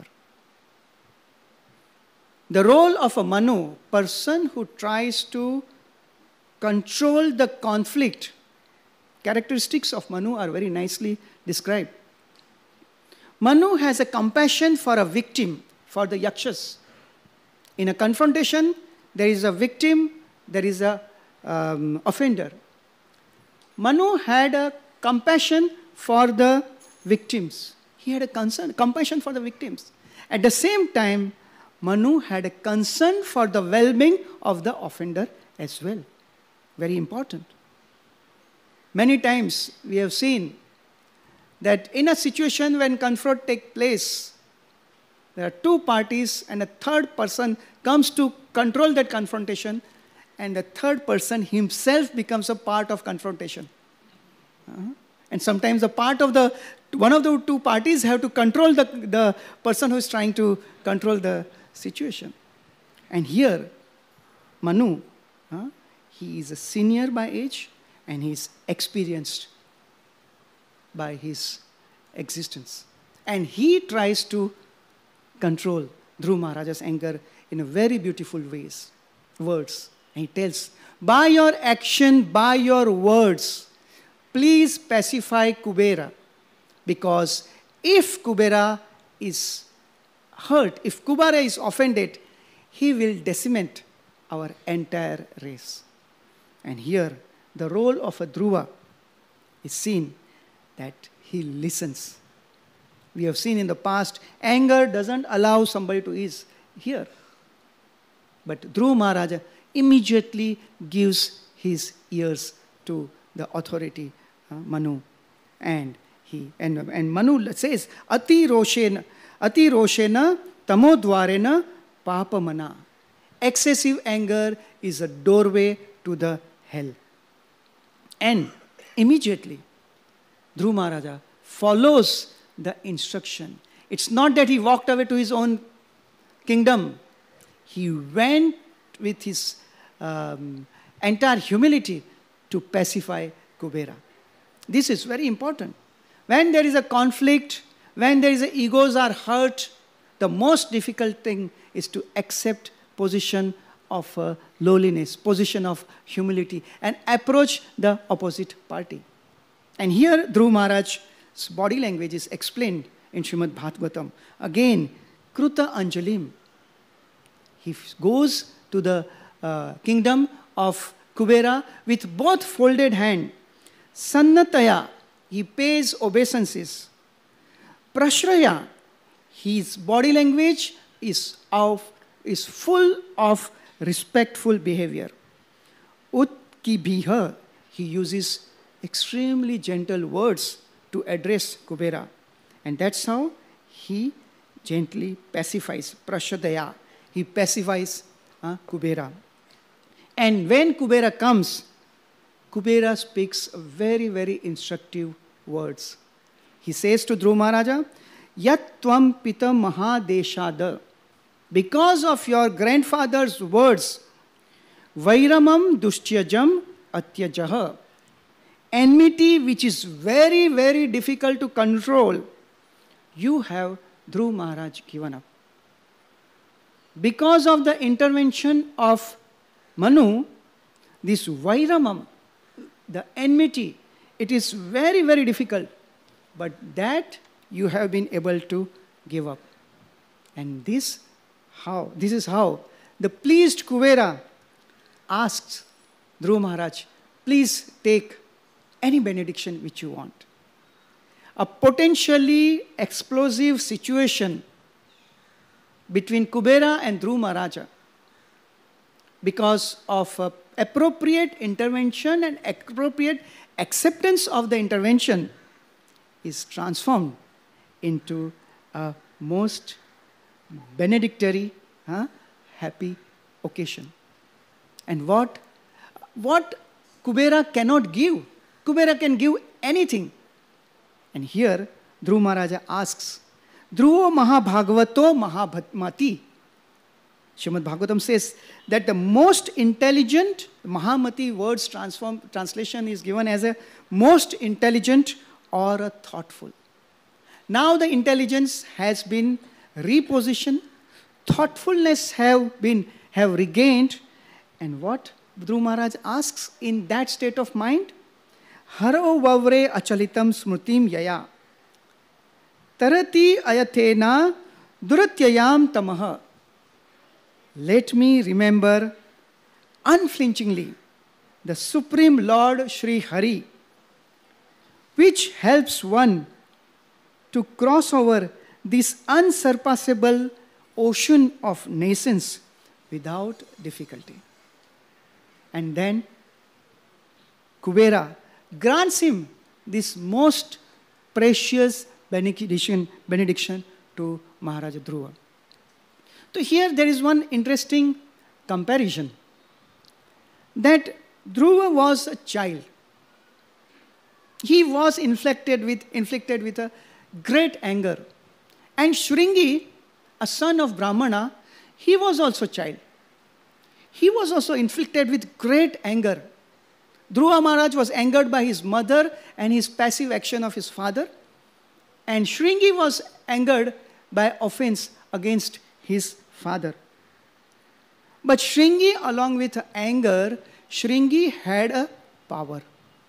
The role of a Manu, person who tries to control the conflict, characteristics of Manu are very nicely described. Manu has a compassion for a victim, for the yakshas. In a confrontation, there is a victim, there is a um, offender. Manu had a compassion for the victims. He had a concern, compassion for the victims. At the same time, Manu had a concern for the well-being of the offender as well. Very important. Many times we have seen that in a situation when conflict takes place, there are two parties and a third person comes to control that confrontation, and the third person himself becomes a part of confrontation. Uh-huh. And sometimes a part of the, one of the two parties have to control the, the person who is trying to control the situation. And here, Manu, uh, he is a senior by age and he is experienced by his existence. And he tries to control Dhruv Maharaj's anger in a very beautiful ways, words. And he tells, by your action, by your words, please pacify Kubera. Because if Kubera is hurt, if Kubera is offended, he will decimate our entire race. And here, the role of a Dhruva is seen that he listens. We have seen in the past, anger doesn't allow somebody to ease here. But Dhruva Maharaja immediately gives his ears to the authority, uh, Manu. And he and, and Manu says, Ati Roshena, Ati Roshena Tamodvarena Papamana. Excessive anger is a doorway to the hell. And immediately, Dhruva Maharaja follows the instruction. It's not that he walked away to his own kingdom. He went with his um, entire humility to pacify Kubera. This is very important. When there is a conflict, when there is a egos are hurt, the most difficult thing is to accept position of uh, lowliness, position of humility, and approach the opposite party. And here Dhruva Maharaj body language is explained in Srimad Bhagvatam. Again, Kruta Anjalim. He goes to the uh, kingdom of Kubera with both folded hands. Sannataya, he pays obeisances. Prashraya, his body language is, of, is full of respectful behavior. Utkibhiha, he uses extremely gentle words to address Kubera. And that's how he gently pacifies. Prashadaya, he pacifies uh, Kubera. And when Kubera comes, Kubera speaks very, very instructive words. He says to Dhruva Maharaja, Yat tvam pita mahadeshada. Because of your grandfather's words, Vairamam dushtyajam atyajaha. Enmity which is very, very difficult to control, you have, Dhruva Maharaj, given up. Because of the intervention of Manu, this Vairamam, the enmity, it is very, very difficult. But that you have been able to give up. And this how? This is how the pleased Kubera asks Dhruva Maharaj, please take any benediction which you want. A potentially explosive situation between Kubera and Dhruva Maharaja, because of uh, appropriate intervention and appropriate acceptance of the intervention, is transformed into a most benedictory, huh, happy occasion. And what, what Kubera cannot give, Kubera can give anything. And here, Dhruva Maharaja asks, Dhruva Mahabhagavato Mahamati. Srimad Bhagavatam says that the most intelligent, Mahamati words transform, translation is given as a most intelligent or a thoughtful. Now the intelligence has been repositioned, thoughtfulness have been have regained, and what Dhruva Maharaj asks in that state of mind, Haro vavre achalitam smrutim yaya tarati ayathena duratyayam tamaha. Let me remember unflinchingly the Supreme Lord Sri Hare, which helps one to cross over this unsurpassable ocean of nations without difficulty. And then Kubera grants him this most precious benediction, benediction to Maharaja Dhruva. So here there is one interesting comparison, that Dhruva was a child. He was inflicted with, inflicted with a great anger. And Shringi, a son of Brahmana, he was also a child. He was also inflicted with great anger. Dhruva Maharaj was angered by his mother and his passive action of his father. And Shringi was angered by offense against his father. But Shringi, along with anger, Shringi had a power.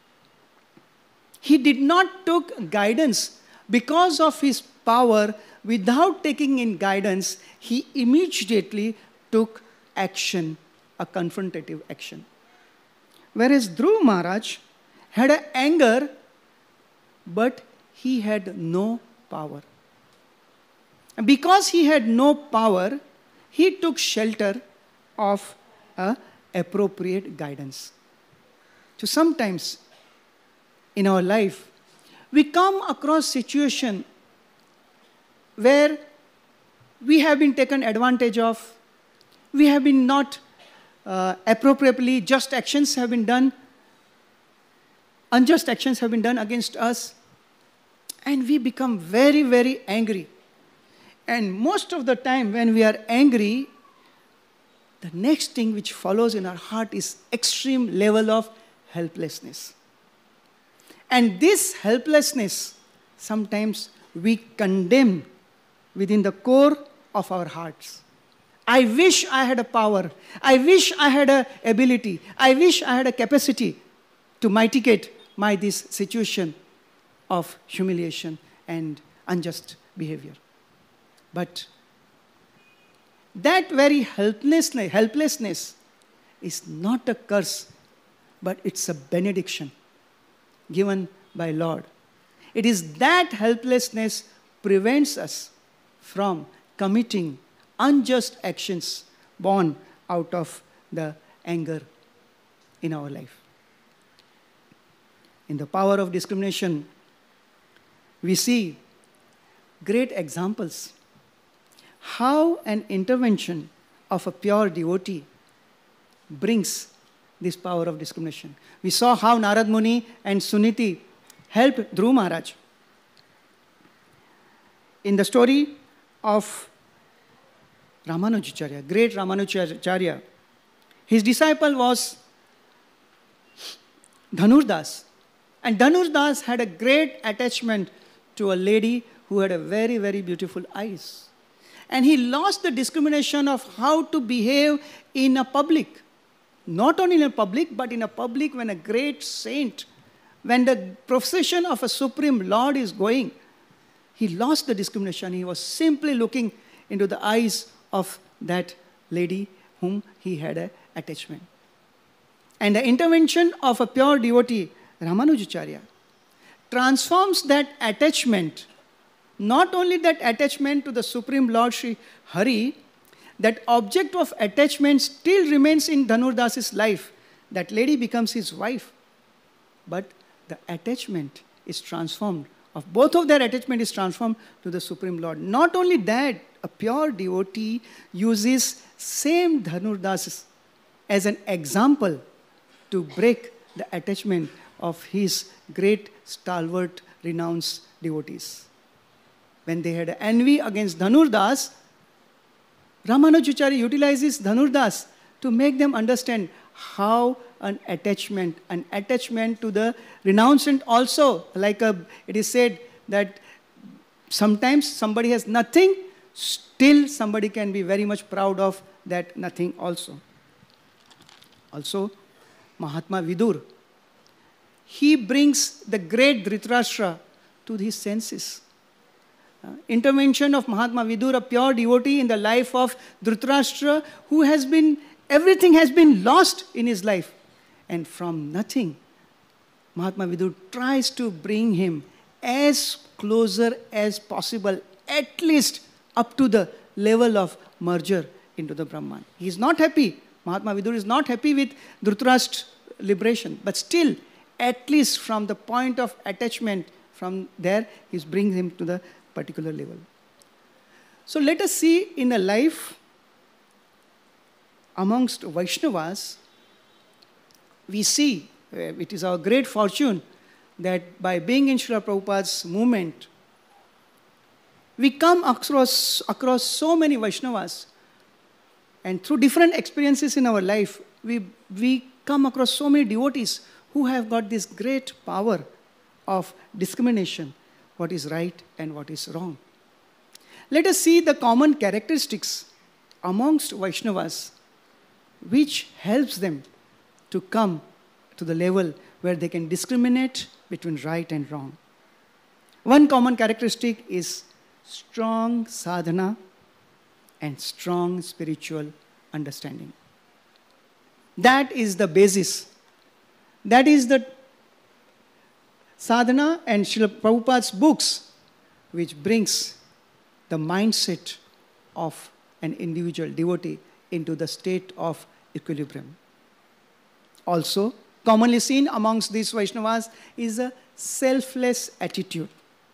He did not take guidance. Because of his power, without taking in guidance, he immediately took action, a confrontative action. Whereas Dhruva Maharaj had an anger, but he had no power. And because he had no power, he took shelter of a appropriate guidance. So sometimes in our life, we come across situation where we have been taken advantage of, we have been not uh, appropriately, just actions have been done, unjust actions have been done against us, and we become very, very angry. And most of the time when we are angry, the next thing which follows in our heart is extreme level of helplessness. And this helplessness, sometimes we condemn within the core of our hearts. I wish I had a power. I wish I had an ability. I wish I had a capacity to mitigate my this situation. of humiliation and unjust behavior. But that very helplessness, helplessness is not a curse, but it's a benediction given by Lord. It is that helplessness prevents us from committing unjust actions born out of the anger in our life. In the power of discrimination, we see great examples how an intervention of a pure devotee brings this power of discrimination. We saw how Narad Muni and Suniti helped Dhruv Maharaj. In the story of Ramanujacharya, great Ramanujacharya, his disciple was Dhanurdas. And Dhanurdas had a great attachment to a lady who had a very, very beautiful eyes. And he lost the discrimination of how to behave in a public. Not only in a public, but in a public when a great saint, when the procession of a supreme Lord is going, he lost the discrimination. He was simply looking into the eyes of that lady whom he had an attachment. And the intervention of a pure devotee, Ramanujacharya, transforms that attachment, not only that attachment to the Supreme Lord Sri Hare, that object of attachment still remains in Dhanurdas's life. That lady becomes his wife. But the attachment is transformed, of both of their attachment is transformed to the Supreme Lord. Not only that, a pure devotee uses same Dhanurdas as an example to break the attachment of his great stalwart, renounced devotees. When they had envy against Dhanurdas, Ramanujacharya utilizes Dhanurdas to make them understand how an attachment, an attachment to the renouncement also, like a, it is said that sometimes somebody has nothing, still somebody can be very much proud of that nothing also. Also, Mahatma Vidur, he brings the great Dhritarashtra to his senses. Uh, intervention of Mahatma Vidur, a pure devotee in the life of Dhritarashtra, who has been, everything has been lost in his life. And from nothing, Mahatma Vidur tries to bring him as closer as possible, at least up to the level of merger into the Brahman. He is not happy. Mahatma Vidur is not happy with Dhritarashtra's liberation, but still, at least from the point of attachment, from there, he brings him to the particular level. So let us see in a life amongst Vaishnavas, we see, uh, it is our great fortune that by being in Srila Prabhupada's movement, we come across, across so many Vaishnavas, and through different experiences in our life, we, we come across so many devotees who have got this great power of discrimination, what is right and what is wrong. Let us see the common characteristics amongst Vaishnavas which helps them to come to the level where they can discriminate between right and wrong. One common characteristic is strong sadhana and strong spiritual understanding. That is the basis. That is the sadhana and Srila Prabhupada's books which brings the mindset of an individual devotee into the state of equilibrium. Also, commonly seen amongst these Vaishnavas is a selfless attitude.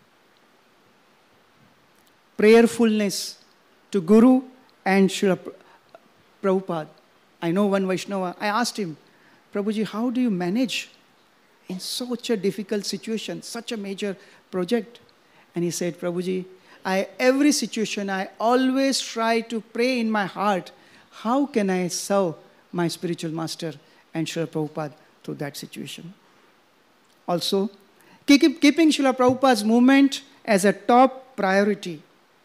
Prayerfulness to Guru and Srila Prabhupada. I know one Vaishnava, I asked him, Prabhuji, how do you manage in such a difficult situation, such a major project? And he said, Prabhuji, I, every situation, I always try to pray in my heart, how can I serve my spiritual master and Srila Prabhupada through that situation? Also, keep, keeping Srila Prabhupada's movement as a top priority.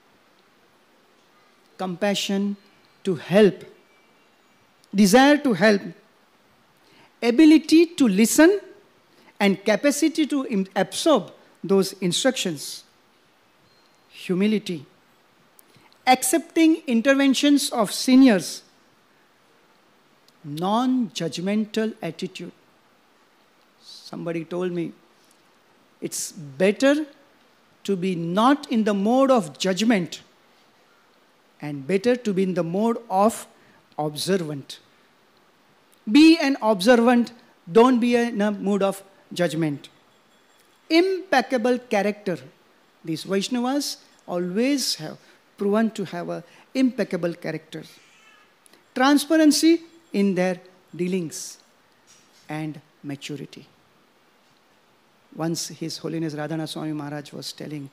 Compassion to help, desire to help, ability to listen, and capacity to absorb those instructions. Humility. Accepting interventions of seniors. Non-judgmental attitude. Somebody told me, it's better to be not in the mode of judgment and better to be in the mode of observant. Be an observant, don't be in a mood of judgment. Impeccable character. These Vaishnavas always have proven to have an impeccable character. Transparency in their dealings and maturity. Once His Holiness Radhana Swami Maharaj was telling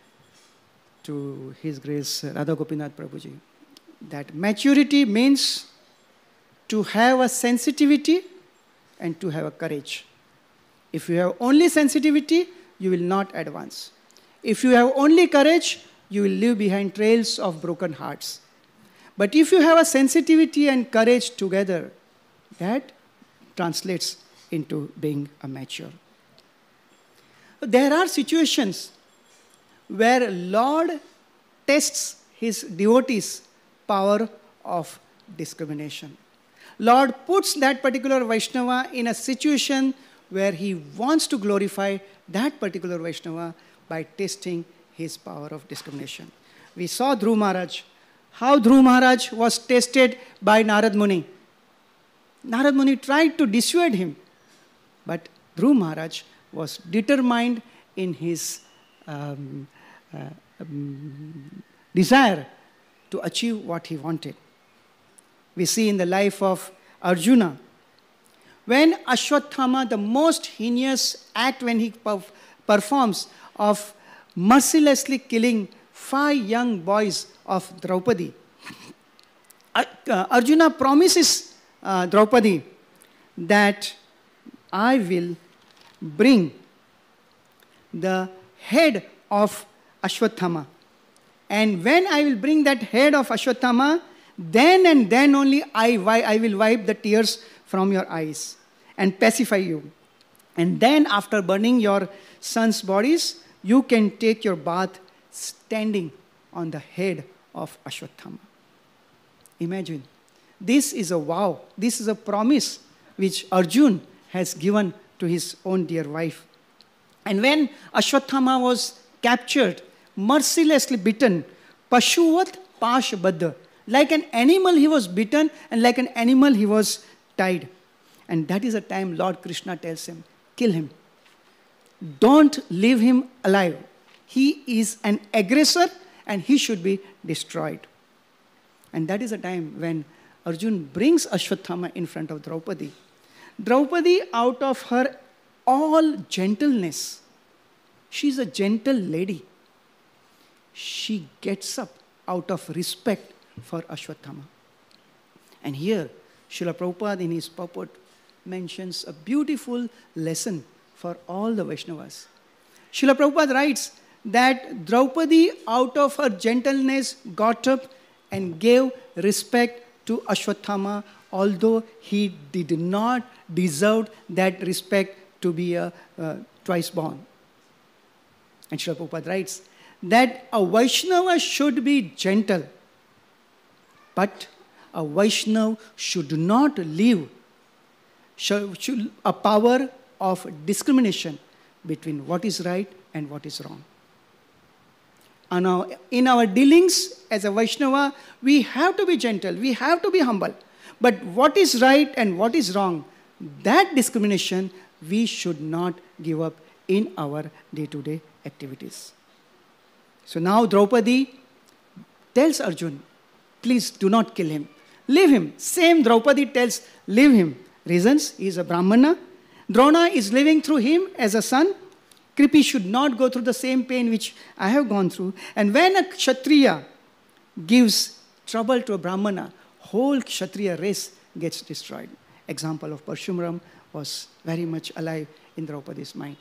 to His Grace Radha Gopinath Prabhuji that maturity means to have a sensitivity and to have a courage. If you have only sensitivity, you will not advance. If you have only courage, you will leave behind trails of broken hearts. But if you have a sensitivity and courage together, that translates into being a mature. There are situations where Lord tests His devotees' power of discrimination. Lord puts that particular Vaishnava in a situation where He wants to glorify that particular Vaishnava by testing his power of discrimination. We saw Dhruv Maharaj, how Dhruv Maharaj was tested by Narad Muni. Narad Muni tried to dissuade him, but Dhruv Maharaj was determined in his um, uh, um, desire to achieve what he wanted. We see in the life of Arjuna, when Ashwatthama, the most heinous act when he perf- performs of mercilessly killing five young boys of Draupadi, uh, Arjuna promises uh, Draupadi that I will bring the head of Ashwatthama. And when I will bring that head of Ashwatthama, then and then only I, I will wipe the tears from your eyes and pacify you. And then after burning your sons' bodies, you can take your bath standing on the head of Ashwatthama. Imagine, this is a vow, this is a promise which Arjuna has given to his own dear wife. And when Ashwatthama was captured, mercilessly bitten, Pashuvat Pash Baddha, like an animal he was bitten and like an animal he was tied. And that is the time Lord Krishna tells him, kill him. Don't leave him alive. He is an aggressor and he should be destroyed. And that is the time when Arjuna brings Ashwatthama in front of Draupadi. Draupadi, out of her all gentleness, she is a gentle lady. She gets up out of respect for Ashwatthama. And here, Srila Prabhupada in his purport mentions a beautiful lesson for all the Vaishnavas. Srila Prabhupada writes that Draupadi, out of her gentleness, got up and gave respect to Ashwatthama, although he did not deserve that respect to be a uh, twice born. And Srila Prabhupada writes that a Vaishnava should be gentle, but a Vaishnava should not leave should, a power of discrimination between what is right and what is wrong. And our, in our dealings as a Vaishnava, we have to be gentle, we have to be humble. But what is right and what is wrong, that discrimination we should not give up in our day-to-day activities. So now Draupadi tells Arjuna, please do not kill him. Leave him. Same Draupadi tells, leave him. Reasons, he is a Brahmana. Drona is living through him as a son. Kripi should not go through the same pain which I have gone through. And when a Kshatriya gives trouble to a Brahmana, whole Kshatriya race gets destroyed. Example of Parshuram was very much alive in Draupadi's mind.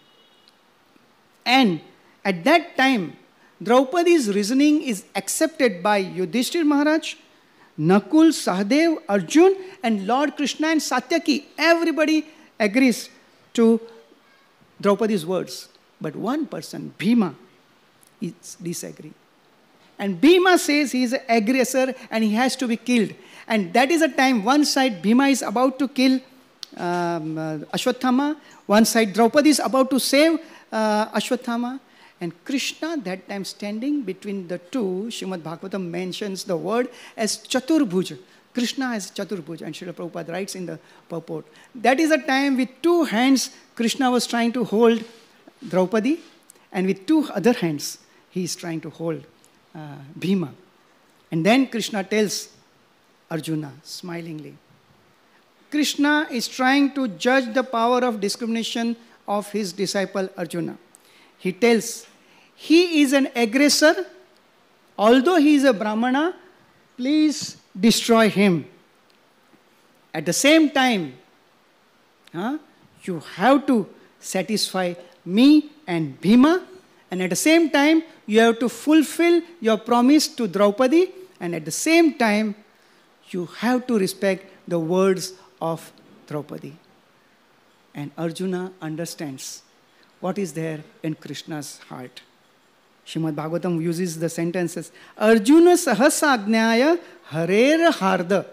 And at that time, Draupadi's reasoning is accepted by Yudhishthir Maharaj, Nakul, Sahadev, Arjun, and Lord Krishna and Satyaki. Everybody agrees to Draupadi's words. But one person, Bhima, is disagree. And Bhima says he is an aggressor and he has to be killed. And that is a time, one side Bhima is about to kill um, uh, Ashwatthama, one side Draupadi is about to save uh, Ashwatthama. And Krishna, that time standing between the two, Srimad Bhagvatam mentions the word as Chaturbhuj. Krishna as Chaturbhuj, and Srila Prabhupada writes in the purport. That is a time with two hands, Krishna was trying to hold Draupadi, and with two other hands, he is trying to hold uh, Bhima. And then Krishna tells Arjuna, smilingly, Krishna is trying to judge the power of discrimination of his disciple Arjuna. He tells, he is an aggressor, although he is a Brahmana, please destroy him. At the same time, huh, you have to satisfy me and Bhima, and at the same time, you have to fulfill your promise to Draupadi, and at the same time, you have to respect the words of Draupadi. And Arjuna understands what is there in Krishna's heart. Srimad Bhagavatam uses the sentences, Arjuna sahasagnyaya harer harda.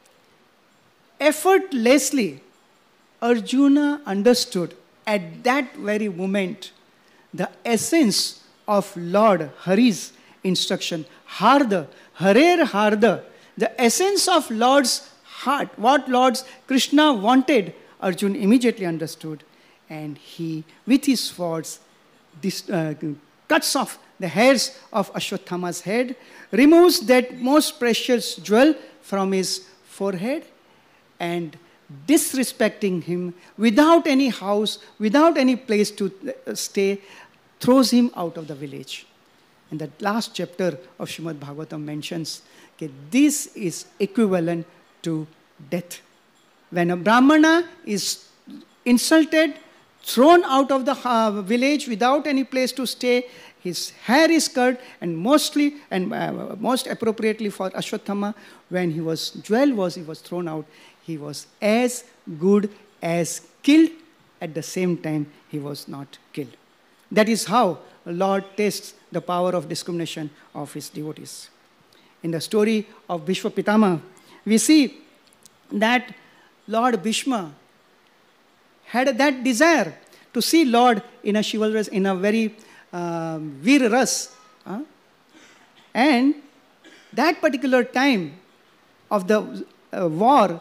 Effortlessly, Arjuna understood at that very moment the essence of Lord Hari's instruction. Harda, harer harda. The essence of Lord's heart, what Lord's Krishna wanted, Arjuna immediately understood. And he, with his swords, this, uh, cuts off the hairs of Ashwatthama's head, removes that most precious jewel from his forehead, and disrespecting him without any house, without any place to stay, throws him out of the village. And the last chapter of Srimad Bhagavatam mentions that this is equivalent to death. When a Brahmana is insulted, thrown out of the uh, village without any place to stay, his hair is cut, and mostly and uh, most appropriately for Ashwatthama, when he was jewel was he was thrown out, he was as good as killed. At the same time, he was not killed. That is how the Lord tests the power of discrimination of his devotees. In the story of Bhishma Pitama, we see that Lord Bhishma had that desire to see Lord in a chivalrous, in a very um, Veer Ras. Uh, and that particular time of the uh, war,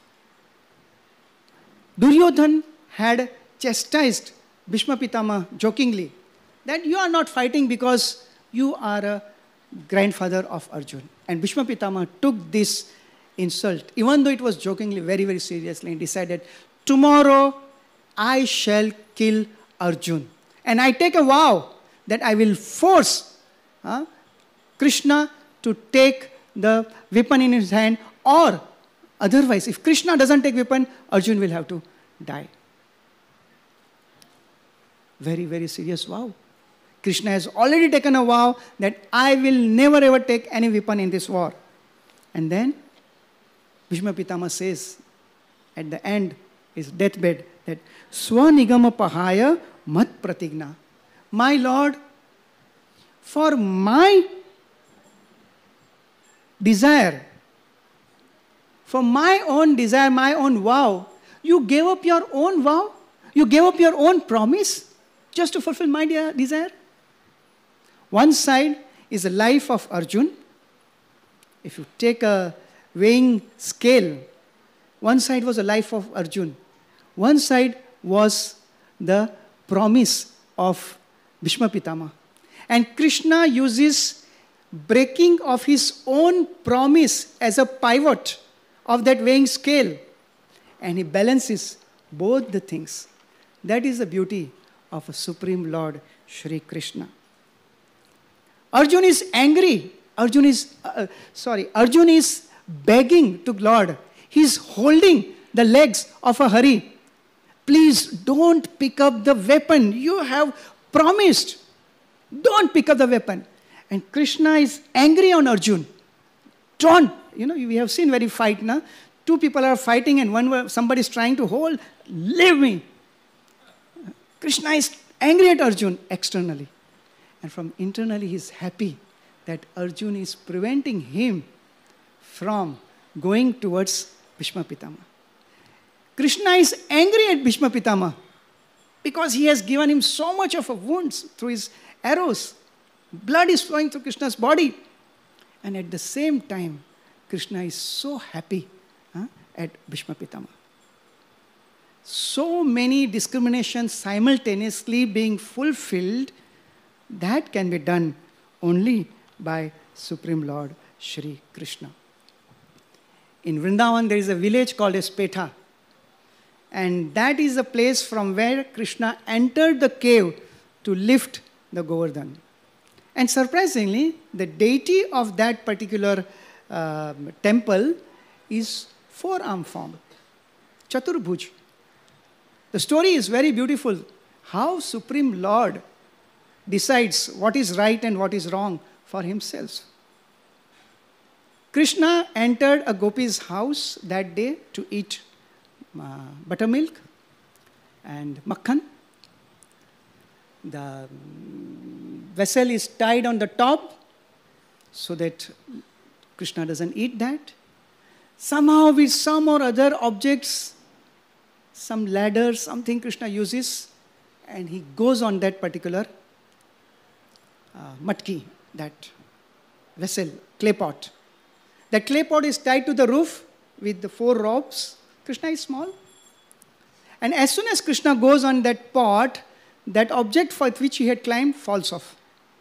Duryodhan had chastised Bhishma Pitama jokingly that you are not fighting because you are a grandfather of Arjuna. And Bhishma Pitama took this insult, even though it was jokingly, very, very seriously, and decided, tomorrow I shall kill Arjuna. And I take a vow that I will force uh, Krishna to take the weapon in his hand, or otherwise, if Krishna doesn't take weapon, Arjuna will have to die. Very, very serious vow. Krishna has already taken a vow that I will never ever take any weapon in this war. And then Bhishma Pitama says at the end, his deathbed, that Swanigama Pahaya Mat Pratigna. My Lord, for my desire, for my own desire, my own vow, you gave up your own vow? You gave up your own promise just to fulfill my desire? One side is the life of Arjuna. If you take a weighing scale, one side was the life of Arjuna. One side was the promise of Bhishma Pitama. And Krishna uses breaking of his own promise as a pivot of that weighing scale. And he balances both the things. That is the beauty of a Supreme Lord, Shri Krishna. Arjuna is angry. Arjuna is, uh, sorry, Arjuna is begging to Lord. He is holding the legs of a Hari. Please don't pick up the weapon. You have promised. Don't pick up the weapon. And Krishna is angry on Arjuna. Don't. You know, we have seen very fight now. Two people are fighting and one somebody is trying to hold. Leave me. Krishna is angry at Arjun externally. And from internally he is happy that Arjun is preventing him from going towards Bhishma Pitama. Krishna is angry at Bhishma Pitama because he has given him so much of a wounds through his arrows. Blood is flowing through Krishna's body. And at the same time, Krishna is so happy huh, at Bhishma Pitama. So many discriminations simultaneously being fulfilled, that can be done only by Supreme Lord Shri Krishna. In Vrindavan, there is a village called as Petha. And that is the place from where Krishna entered the cave to lift the Govardhan. And surprisingly, the deity of that particular uh, temple is four-arm form, Chaturbhuj. The story is very beautiful. How Supreme Lord decides what is right and what is wrong for himself. Krishna entered a gopi's house that day to eat uh, buttermilk and makhan. The vessel is tied on the top so that Krishna doesn't eat that. Somehow with some or other objects, some ladder, something Krishna uses, and he goes on that particular uh, matki, that vessel, clay pot. The clay pot is tied to the roof with the four ropes. Krishna is small. And as soon as Krishna goes on that pot, that object for which he had climbed falls off.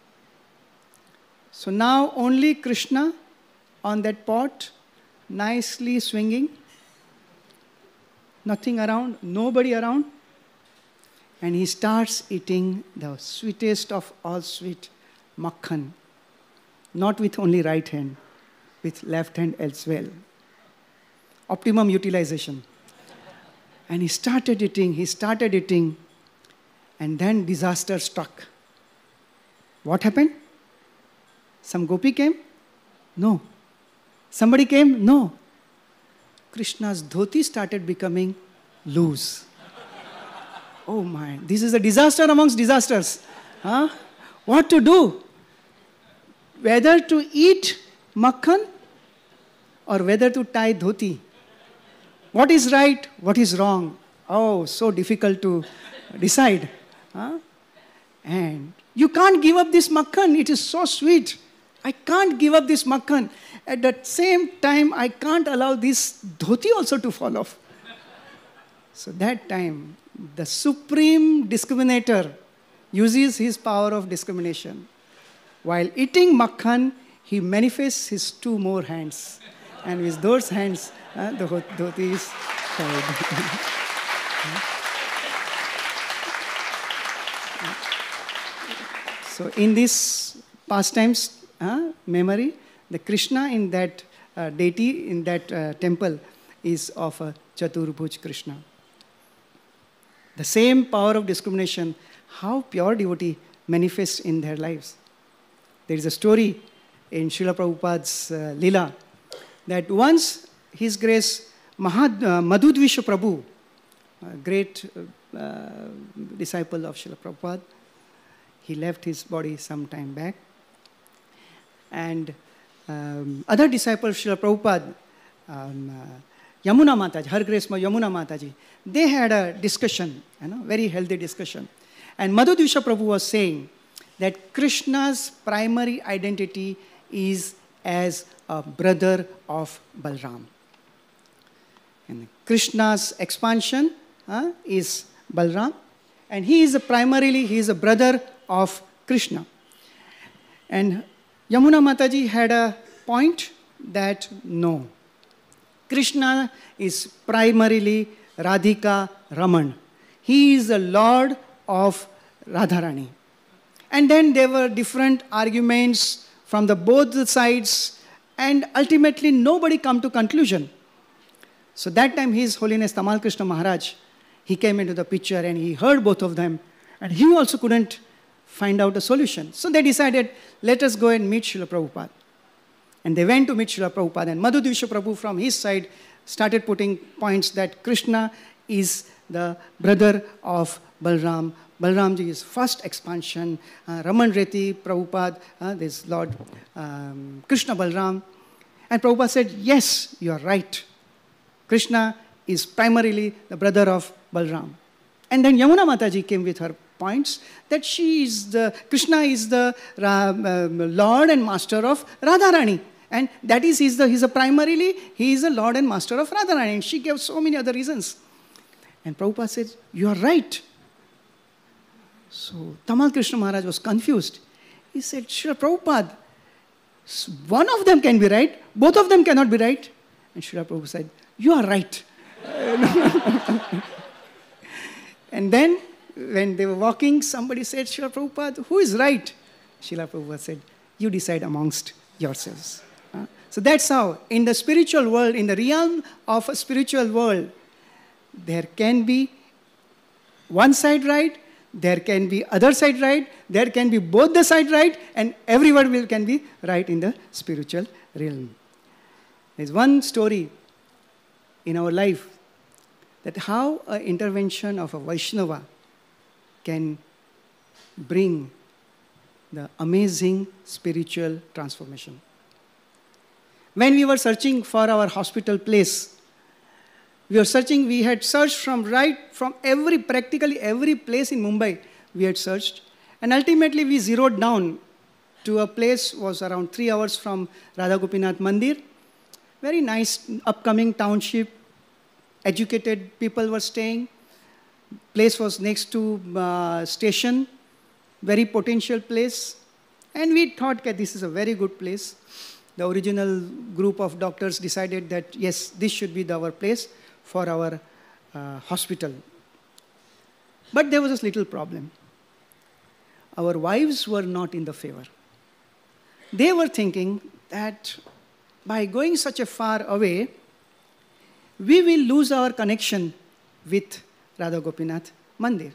So now only Krishna on that pot, nicely swinging, nothing around, nobody around, and he starts eating the sweetest of all sweet, makhan, not with only right hand, with left hand as well. Optimum utilization. And he started eating, he started eating, and then disaster struck. What happened? Some gopi came? No. Somebody came? No. Krishna's dhoti started becoming loose. Oh my, this is a disaster amongst disasters. Huh? What to do? Whether to eat makhan or whether to tie dhoti. What is right? What is wrong? Oh, so difficult to decide. Huh? And you can't give up this makhan. It is so sweet. I can't give up this makhan. At the same time, I can't allow this dhoti also to fall off. So that time, the supreme discriminator uses his power of discrimination. While eating makhan, he manifests his two more hands. And with those hands, uh, the dhoti is tied. So in this pastimes uh, memory, the Krishna in that uh, deity, in that uh, temple, is of a Chaturbhuj Krishna. The same power of discrimination, how pure devotee manifests in their lives. There is a story in Srila Prabhupada's uh, Leela that once His Grace Mahad, uh, Madhudvisha Prabhu, a great uh, uh, disciple of Srila Prabhupada, he left his body some time back. And um, other disciples of Srila Prabhupada, um, uh, Yamuna Mataji, Her Grace Yamuna Mataji, they had a discussion, you know, very healthy discussion. And Madhudvisha Prabhu was saying that Krishna's primary identity is as a brother of Balram. And Krishna's expansion uh, is Balram. And he is a primarily, he is a brother of Krishna. And Yamuna Mataji had a point that no, Krishna is primarily Radhika Raman. He is the Lord of Radharani. And then there were different arguments from the both sides, and ultimately nobody come to conclusion. So that time His Holiness Tamal Krishna Maharaj, he came into the picture and he heard both of them, and he also couldn't find out a solution. So they decided, let us go and meet Srila Prabhupada. And they went to meet Srila Prabhupada, and Madhudvisha Prabhu from his side started putting points that Krishna is the brother of Balram, Balramji's first expansion, uh, Raman Reti, Prabhupada, uh, this Lord um, Krishna Balram. And Prabhupada said, yes, you are right. Krishna is primarily the brother of Balram. And then Yamuna Mataji came with her points that she is the, Krishna is the uh, uh, Lord and Master of Radharani. And that is, he's the, he's a primarily, he is the Lord and Master of Radharani. And she gave so many other reasons. And Prabhupada said, you are right. So Tamal Krishna Maharaj was confused. He said, Srila Prabhupada, one of them can be right, both of them cannot be right. And Srila Prabhupada said, you are right. And then, when they were walking, somebody said, Srila Prabhupada, who is right? Srila Prabhupada said, you decide amongst yourselves. Uh, so that's how, in the spiritual world, in the realm of a spiritual world, there can be one side right, there can be other side right, there can be both the side right, and everyone will can be right in the spiritual realm. There's one story in our life that how an intervention of a Vaishnava can bring the amazing spiritual transformation. When we were searching for our hospital place, we were searching, we had searched from right, from every, practically every place in Mumbai, we had searched. And ultimately we zeroed down to a place, was around three hours from Radha Gopinath Mandir. Very nice, upcoming township, educated people were staying. Place was next to uh, station, very potential place. And we thought that this is a very good place. The original group of doctors decided that, yes, this should be the, our place for our uh, hospital. But there was this little problem. Our wives were not in the favor. They were thinking that by going such a far away, we will lose our connection with Radha Gopinath Mandir.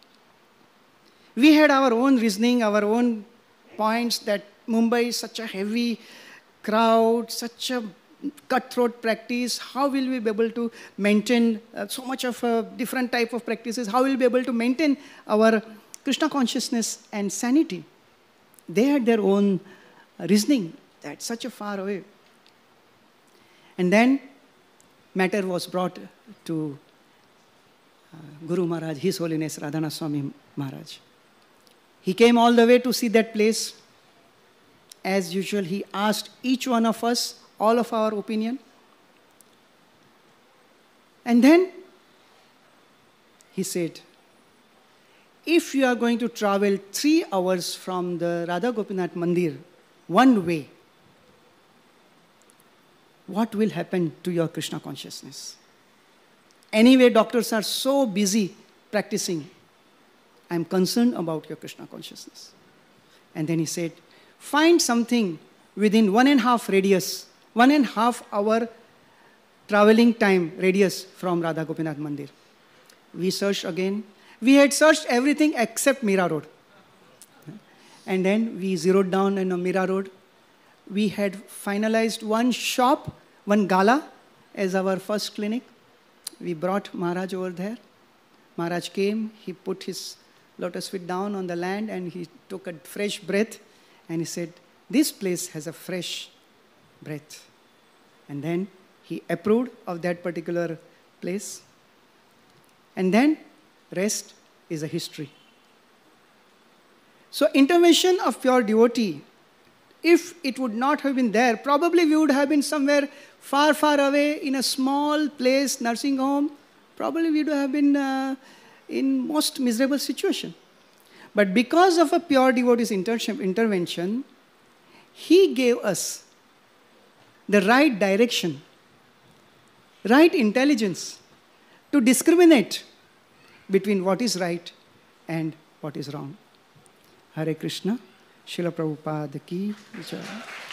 We had our own reasoning, our own points that Mumbai is such a heavy crowd, such a cutthroat practice. How will we be able to maintain uh, so much of a different type of practices? How will we be able to maintain our Krishna consciousness and sanity? They had their own reasoning that such a far away. And then matter was brought to uh, Guru Maharaj, His Holiness Radhanath Swami Maharaj. He came all the way to see that place. As usual, he asked each one of us, all of our opinion. And then he said, if you are going to travel three hours from the Radha Gopinath Mandir, one way, what will happen to your Krishna consciousness? Anyway, doctors are so busy practicing. I'm concerned about your Krishna consciousness. And then he said, find something within one and a half radius, one and a half hour traveling time radius from Radha Gopinath Mandir. We searched again. We had searched everything except Mira Road. And then we zeroed down on Mira Road. We had finalized one shop, one gala as our first clinic. We brought Maharaj over there. Maharaj came, he put his lotus feet down on the land and he took a fresh breath and he said, this place has a fresh breath. And then he approved of that particular place. And then rest is a history. So intervention of pure devotee, if it would not have been there, probably we would have been somewhere far, far away in a small place, nursing home. Probably we would have been uh, in most miserable situation. But because of a pure devotee's inter intervention, he gave us the right direction, right intelligence to discriminate between what is right and what is wrong. Hare Krishna, Srila Prabhupada ki jai.